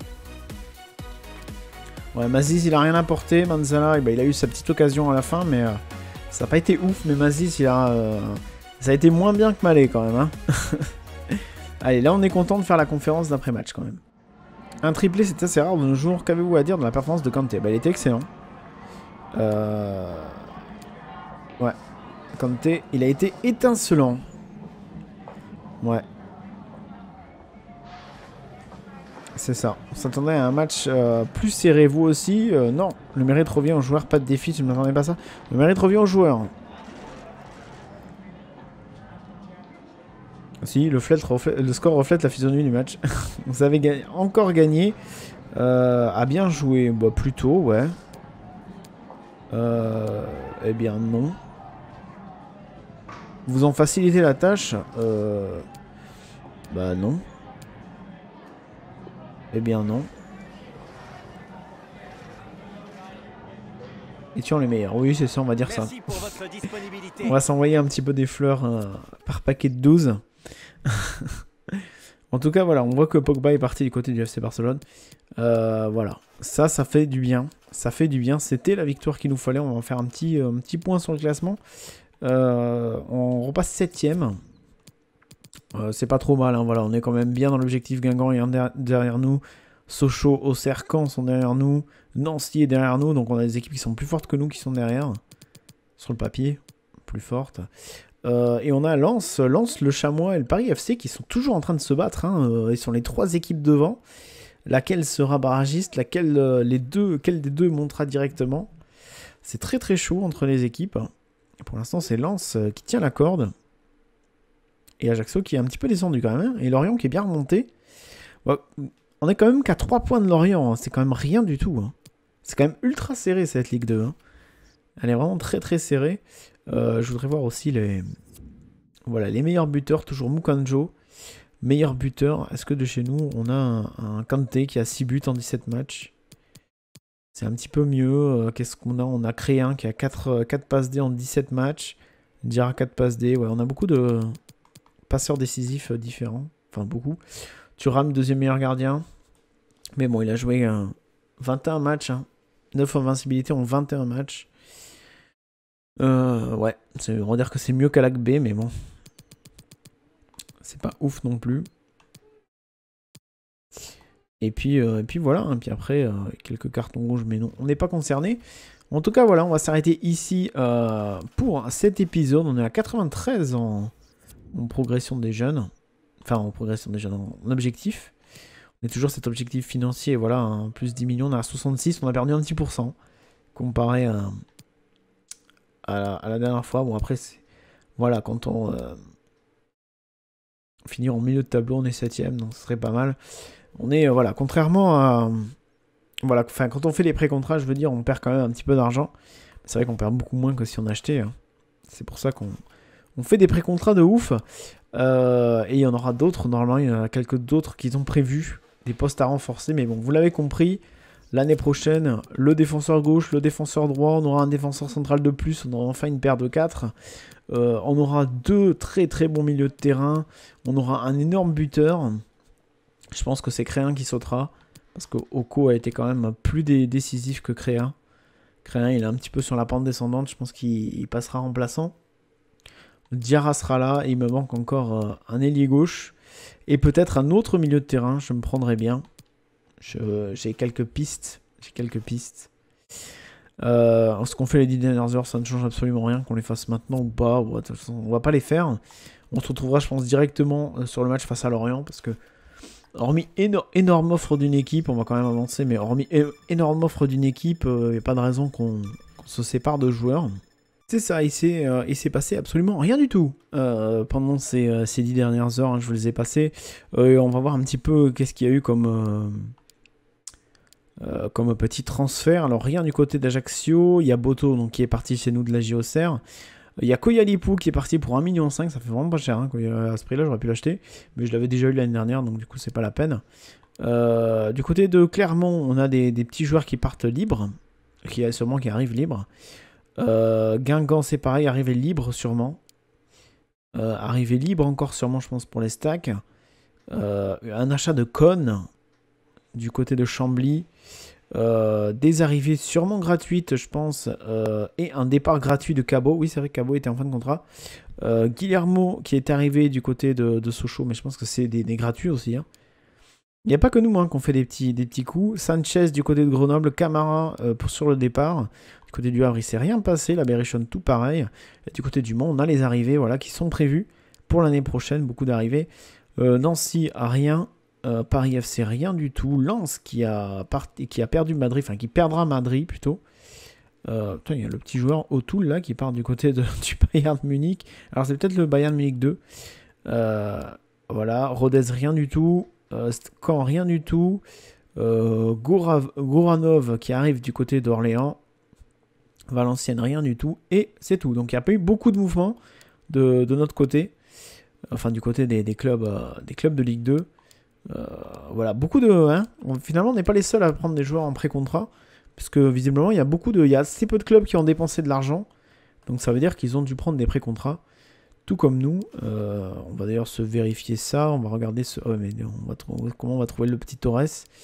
Ouais, Maziz, il a rien apporté. Manzala, eh ben, il a eu sa petite occasion à la fin, mais euh, ça n'a pas été ouf. Mais Maziz, il a, euh, ça a été moins bien que Mallet quand même. Hein. Allez, là, on est content de faire la conférence d'après-match quand même. Un triplé, c'est assez rare de nos jours. Qu'avez-vous à dire de la performance de Kanté? Bah, il était excellent. Euh... Ouais. Kanté, il a été étincelant. Ouais. C'est ça. On s'attendait à un match euh, plus serré. Vous aussi euh, non. Le mérite revient aux joueurs. Pas de défi. Je ne m'attendais pas à ça. Le mérite revient aux joueurs. Si, le, reflète, le score reflète la physionomie du match. Vous avez gagné, encore gagné. Euh, à bien joué. Bah, plutôt, ouais. Euh, eh bien, non. Vous en facilitez la tâche euh, Bah, non. Eh bien, non. Étions les meilleurs. Oui, c'est ça, on va dire ça. On va s'envoyer un petit peu des fleurs euh, par paquet de douze. En tout cas, voilà, on voit que Pogba est parti du côté du F C Barcelone. Euh, voilà, ça, ça fait du bien. Ça fait du bien. C'était la victoire qu'il nous fallait. On va en faire un petit, un petit point sur le classement. Euh, on repasse septième. Euh, c'est pas trop mal. Hein, voilà, on est quand même bien dans l'objectif. Guingamp est der derrière nous. Sochaux, Auxerre, Caen sont derrière nous. Nancy est derrière nous. Donc on a des équipes qui sont plus fortes que nous qui sont derrière. Sur le papier, plus fortes. Euh, et on a Lens, Lens, le Chamois et le Paris F C qui sont toujours en train de se battre. Hein. Euh, ils sont les trois équipes devant. Laquelle sera barragiste, laquelle, euh, les deux, quelle des deux montera directement. C'est très très chaud entre les équipes. Et pour l'instant, c'est Lens euh, qui tient la corde. Et Ajaccio qui est un petit peu descendu quand même. Hein. Et Lorient qui est bien remonté. Bon, on est quand même qu'à trois points de Lorient. Hein. C'est quand même rien du tout. Hein. C'est quand même ultra serré cette Ligue deux. Hein. Elle est vraiment très très serrée. Euh, je voudrais voir aussi les, voilà, les meilleurs buteurs. Toujours Mukanjo. Meilleur buteur. Est-ce que de chez nous, on a un, un Kanté qui a six buts en dix-sept matchs? C'est un petit peu mieux. Euh, Qu'est-ce qu'on a? On a créé un qui a quatre, quatre passes D en dix-sept matchs. Dira quatre passes D. Ouais, on a beaucoup de passeurs décisifs différents. Enfin, beaucoup. Thuram, deuxième meilleur gardien. Mais bon, il a joué euh, vingt et un matchs. Hein. neuf invincibilités en vingt et un matchs. Euh, ouais, on va dire que c'est mieux qu'à l'A C B, mais bon. C'est pas ouf non plus. Et puis, euh, et puis voilà, hein, puis après, euh, quelques cartons rouges, mais non, on n'est pas concerné. En tout cas, voilà, on va s'arrêter ici euh, pour cet épisode. On est à quatre-vingt-treize en, en progression des jeunes. Enfin, en progression des jeunes, en, en objectif. On est toujours cet objectif financier, voilà, hein, plus dix millions, on est à soixante-six, on a perdu un petit pour cent. Comparé à... À la, à la dernière fois. Bon, après, voilà, quand on, euh, Finir au milieu de tableau, on est septième, donc ce serait pas mal. On est, euh, voilà, contrairement à... Voilà, enfin, quand on fait les pré-contrats, je veux dire, on perd quand même un petit peu d'argent. C'est vrai qu'on perd beaucoup moins que si on achetait. Hein. C'est pour ça qu'on on fait des pré-contrats de ouf. Euh, et il y en aura d'autres, normalement, il y en a quelques d'autres qui sont prévus. Des postes à renforcer, mais bon, vous l'avez compris. L'année prochaine, le défenseur gauche, le défenseur droit, on aura un défenseur central de plus, on aura enfin une paire de quatre. Euh, on aura deux très très bons milieux de terrain. On aura un énorme buteur. Je pense que c'est Créin qui sautera. Parce que Oko a été quand même plus dé décisif que Créin. Créin, il est un petit peu sur la pente descendante. Je pense qu'il passera remplaçant. Diarra sera là. Et il me manque encore euh, un ailier gauche. Et peut-être un autre milieu de terrain. Je me prendrais bien. J'ai quelques pistes. J'ai quelques pistes. Euh, ce qu'on fait les dix dernières heures, ça ne change absolument rien. Qu'on les fasse maintenant ou pas. Bon, de toute façon, on va pas les faire. On se retrouvera, je pense, directement sur le match face à Lorient. Parce que, hormis éno énorme offre d'une équipe, on va quand même avancer, mais hormis é énorme offre d'une équipe, il euh, n'y a pas de raison qu'on qu'on se sépare de joueurs. C'est ça, il s'est euh, passé absolument rien du tout euh, pendant ces, euh, ces dix dernières heures. Hein, je vous les ai passées. Euh, on va voir un petit peu qu'est-ce qu'il y a eu comme... Euh, Euh, comme petit transfert. Alors rien du côté d'Ajaccio, il y a Boto donc, qui est parti chez nous de la J O C R. Il y a Koyalipou qui est parti pour un virgule cinq million, ça fait vraiment pas cher. Hein, à ce prix-là, j'aurais pu l'acheter, mais je l'avais déjà eu l'année dernière, donc du coup, c'est pas la peine. Euh, du côté de Clermont, on a des, des petits joueurs qui partent libres, qui sûrement qui arrivent libres. Euh, Guingamp, c'est pareil, arrivé libre sûrement. Euh, arrivé libre encore sûrement, je pense, pour les stacks. Euh, un achat de Con du côté de Chambly. Euh, des arrivées sûrement gratuites, je pense, euh, et un départ gratuit de Cabot. Oui, c'est vrai que Cabot était en fin de contrat. Euh, Guillermo qui est arrivé du côté de, de Sochaux, mais je pense que c'est des, des gratuits aussi. Hein. Il n'y a pas que nous hein, qu'on fait des petits, des petits coups. Sanchez du côté de Grenoble, Camara euh, pour, sur le départ. Du côté du Havre, il ne s'est rien passé. La Berrichonne, tout pareil. Et du côté du Mans, on a les arrivées voilà, qui sont prévues pour l'année prochaine. Beaucoup d'arrivées. Euh, Nancy, rien. Euh, Paris F C, rien du tout. Lens qui a, qui a perdu Madrid, enfin qui perdra Madrid plutôt. Euh, putain, il y a le petit joueur O'Toole là qui part du côté de, du Bayern Munich. Alors c'est peut-être le Bayern Munich deux. Euh, voilà, Rodez, rien du tout. Euh, Caen, rien du tout. Euh, Gourav, Goranov qui arrive du côté d'Orléans. Valenciennes, rien du tout. Et c'est tout. Donc il n'y a pas eu beaucoup de mouvements de, de notre côté. Enfin du côté des, des, clubs, euh, des clubs de Ligue deux. Euh, voilà, beaucoup de... Hein, on, finalement, on n'est pas les seuls à prendre des joueurs en pré-contrat. Parce que visiblement, il y a beaucoup de... Il y a assez peu de clubs qui ont dépensé de l'argent. Donc ça veut dire qu'ils ont dû prendre des pré-contrats. Tout comme nous. Euh, on va d'ailleurs se vérifier ça. On va regarder ce... Oh, mais on va trouver... comment on va trouver le petit Torres.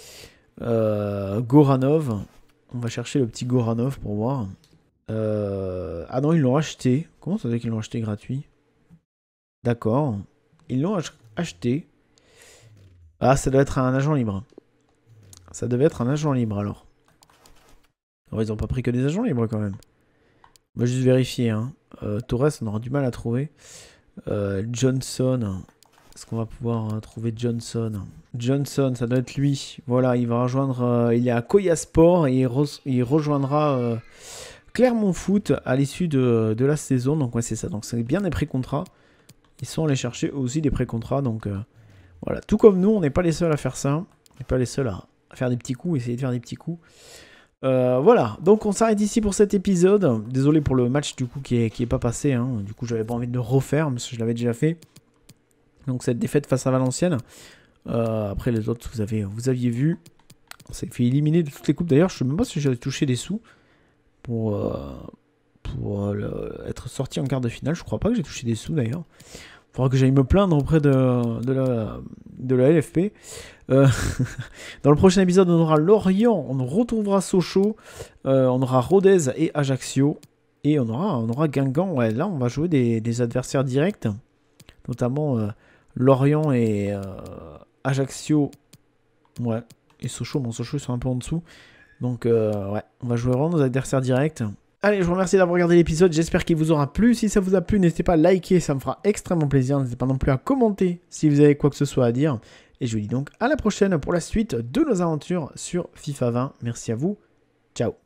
Euh, Goranov. On va chercher le petit Goranov pour voir. Euh... Ah non, ils l'ont acheté. Comment ça veut dire qu'ils l'ont acheté gratuit? D'accord. Ils l'ont ach acheté. Ah, ça doit être un agent libre. Ça devait être un agent libre alors. Alors ils n'ont pas pris que des agents libres quand même. On va juste vérifier. Hein. Euh, Torres, on aura du mal à trouver. Euh, Johnson. Est-ce qu'on va pouvoir euh, trouver Johnson? Johnson, ça doit être lui. Voilà, il va rejoindre... Euh, il est à Koyasport et il, re il rejoindra euh, Clermont Foot à l'issue de, de la saison. Donc ouais, c'est ça. Donc c'est bien des pré-contrats. Ils sont allés chercher aussi des pré-contrats. Donc euh, voilà, tout comme nous, on n'est pas les seuls à faire ça. On n'est pas les seuls à, à faire des petits coups, essayer de faire des petits coups. Euh, voilà, donc on s'arrête ici pour cet épisode. Désolé pour le match du coup qui est, qui est pas passé. Hein. Du coup, j'avais pas envie de le refaire parce que je l'avais déjà fait. Donc cette défaite face à Valenciennes. Euh, après les autres, vous, avez, vous aviez vu. On s'est fait éliminer de toutes les coupes. D'ailleurs, je sais même pas si j'avais touché des sous pour, euh, pour euh, le, être sorti en quart de finale. Je crois pas que j'ai touché des sous d'ailleurs. Il faudra que j'aille me plaindre auprès de, de, la, de la L F P. Euh, dans le prochain épisode, on aura Lorient, on retrouvera Sochaux, euh, on aura Rodez et Ajaccio. Et on aura, on aura Guingamp. Ouais, là, on va jouer des, des adversaires directs. Notamment euh, Lorient et euh, Ajaccio. Ouais, et Sochaux. Bon, Sochaux, ils sont un peu en dessous. Donc, euh, ouais, on va jouer vraiment nos adversaires directs. Allez, je vous remercie d'avoir regardé l'épisode, j'espère qu'il vous aura plu. Si ça vous a plu, n'hésitez pas à liker, ça me fera extrêmement plaisir. N'hésitez pas non plus à commenter si vous avez quoi que ce soit à dire. Et je vous dis donc à la prochaine pour la suite de nos aventures sur FIFA vingt. Merci à vous, ciao.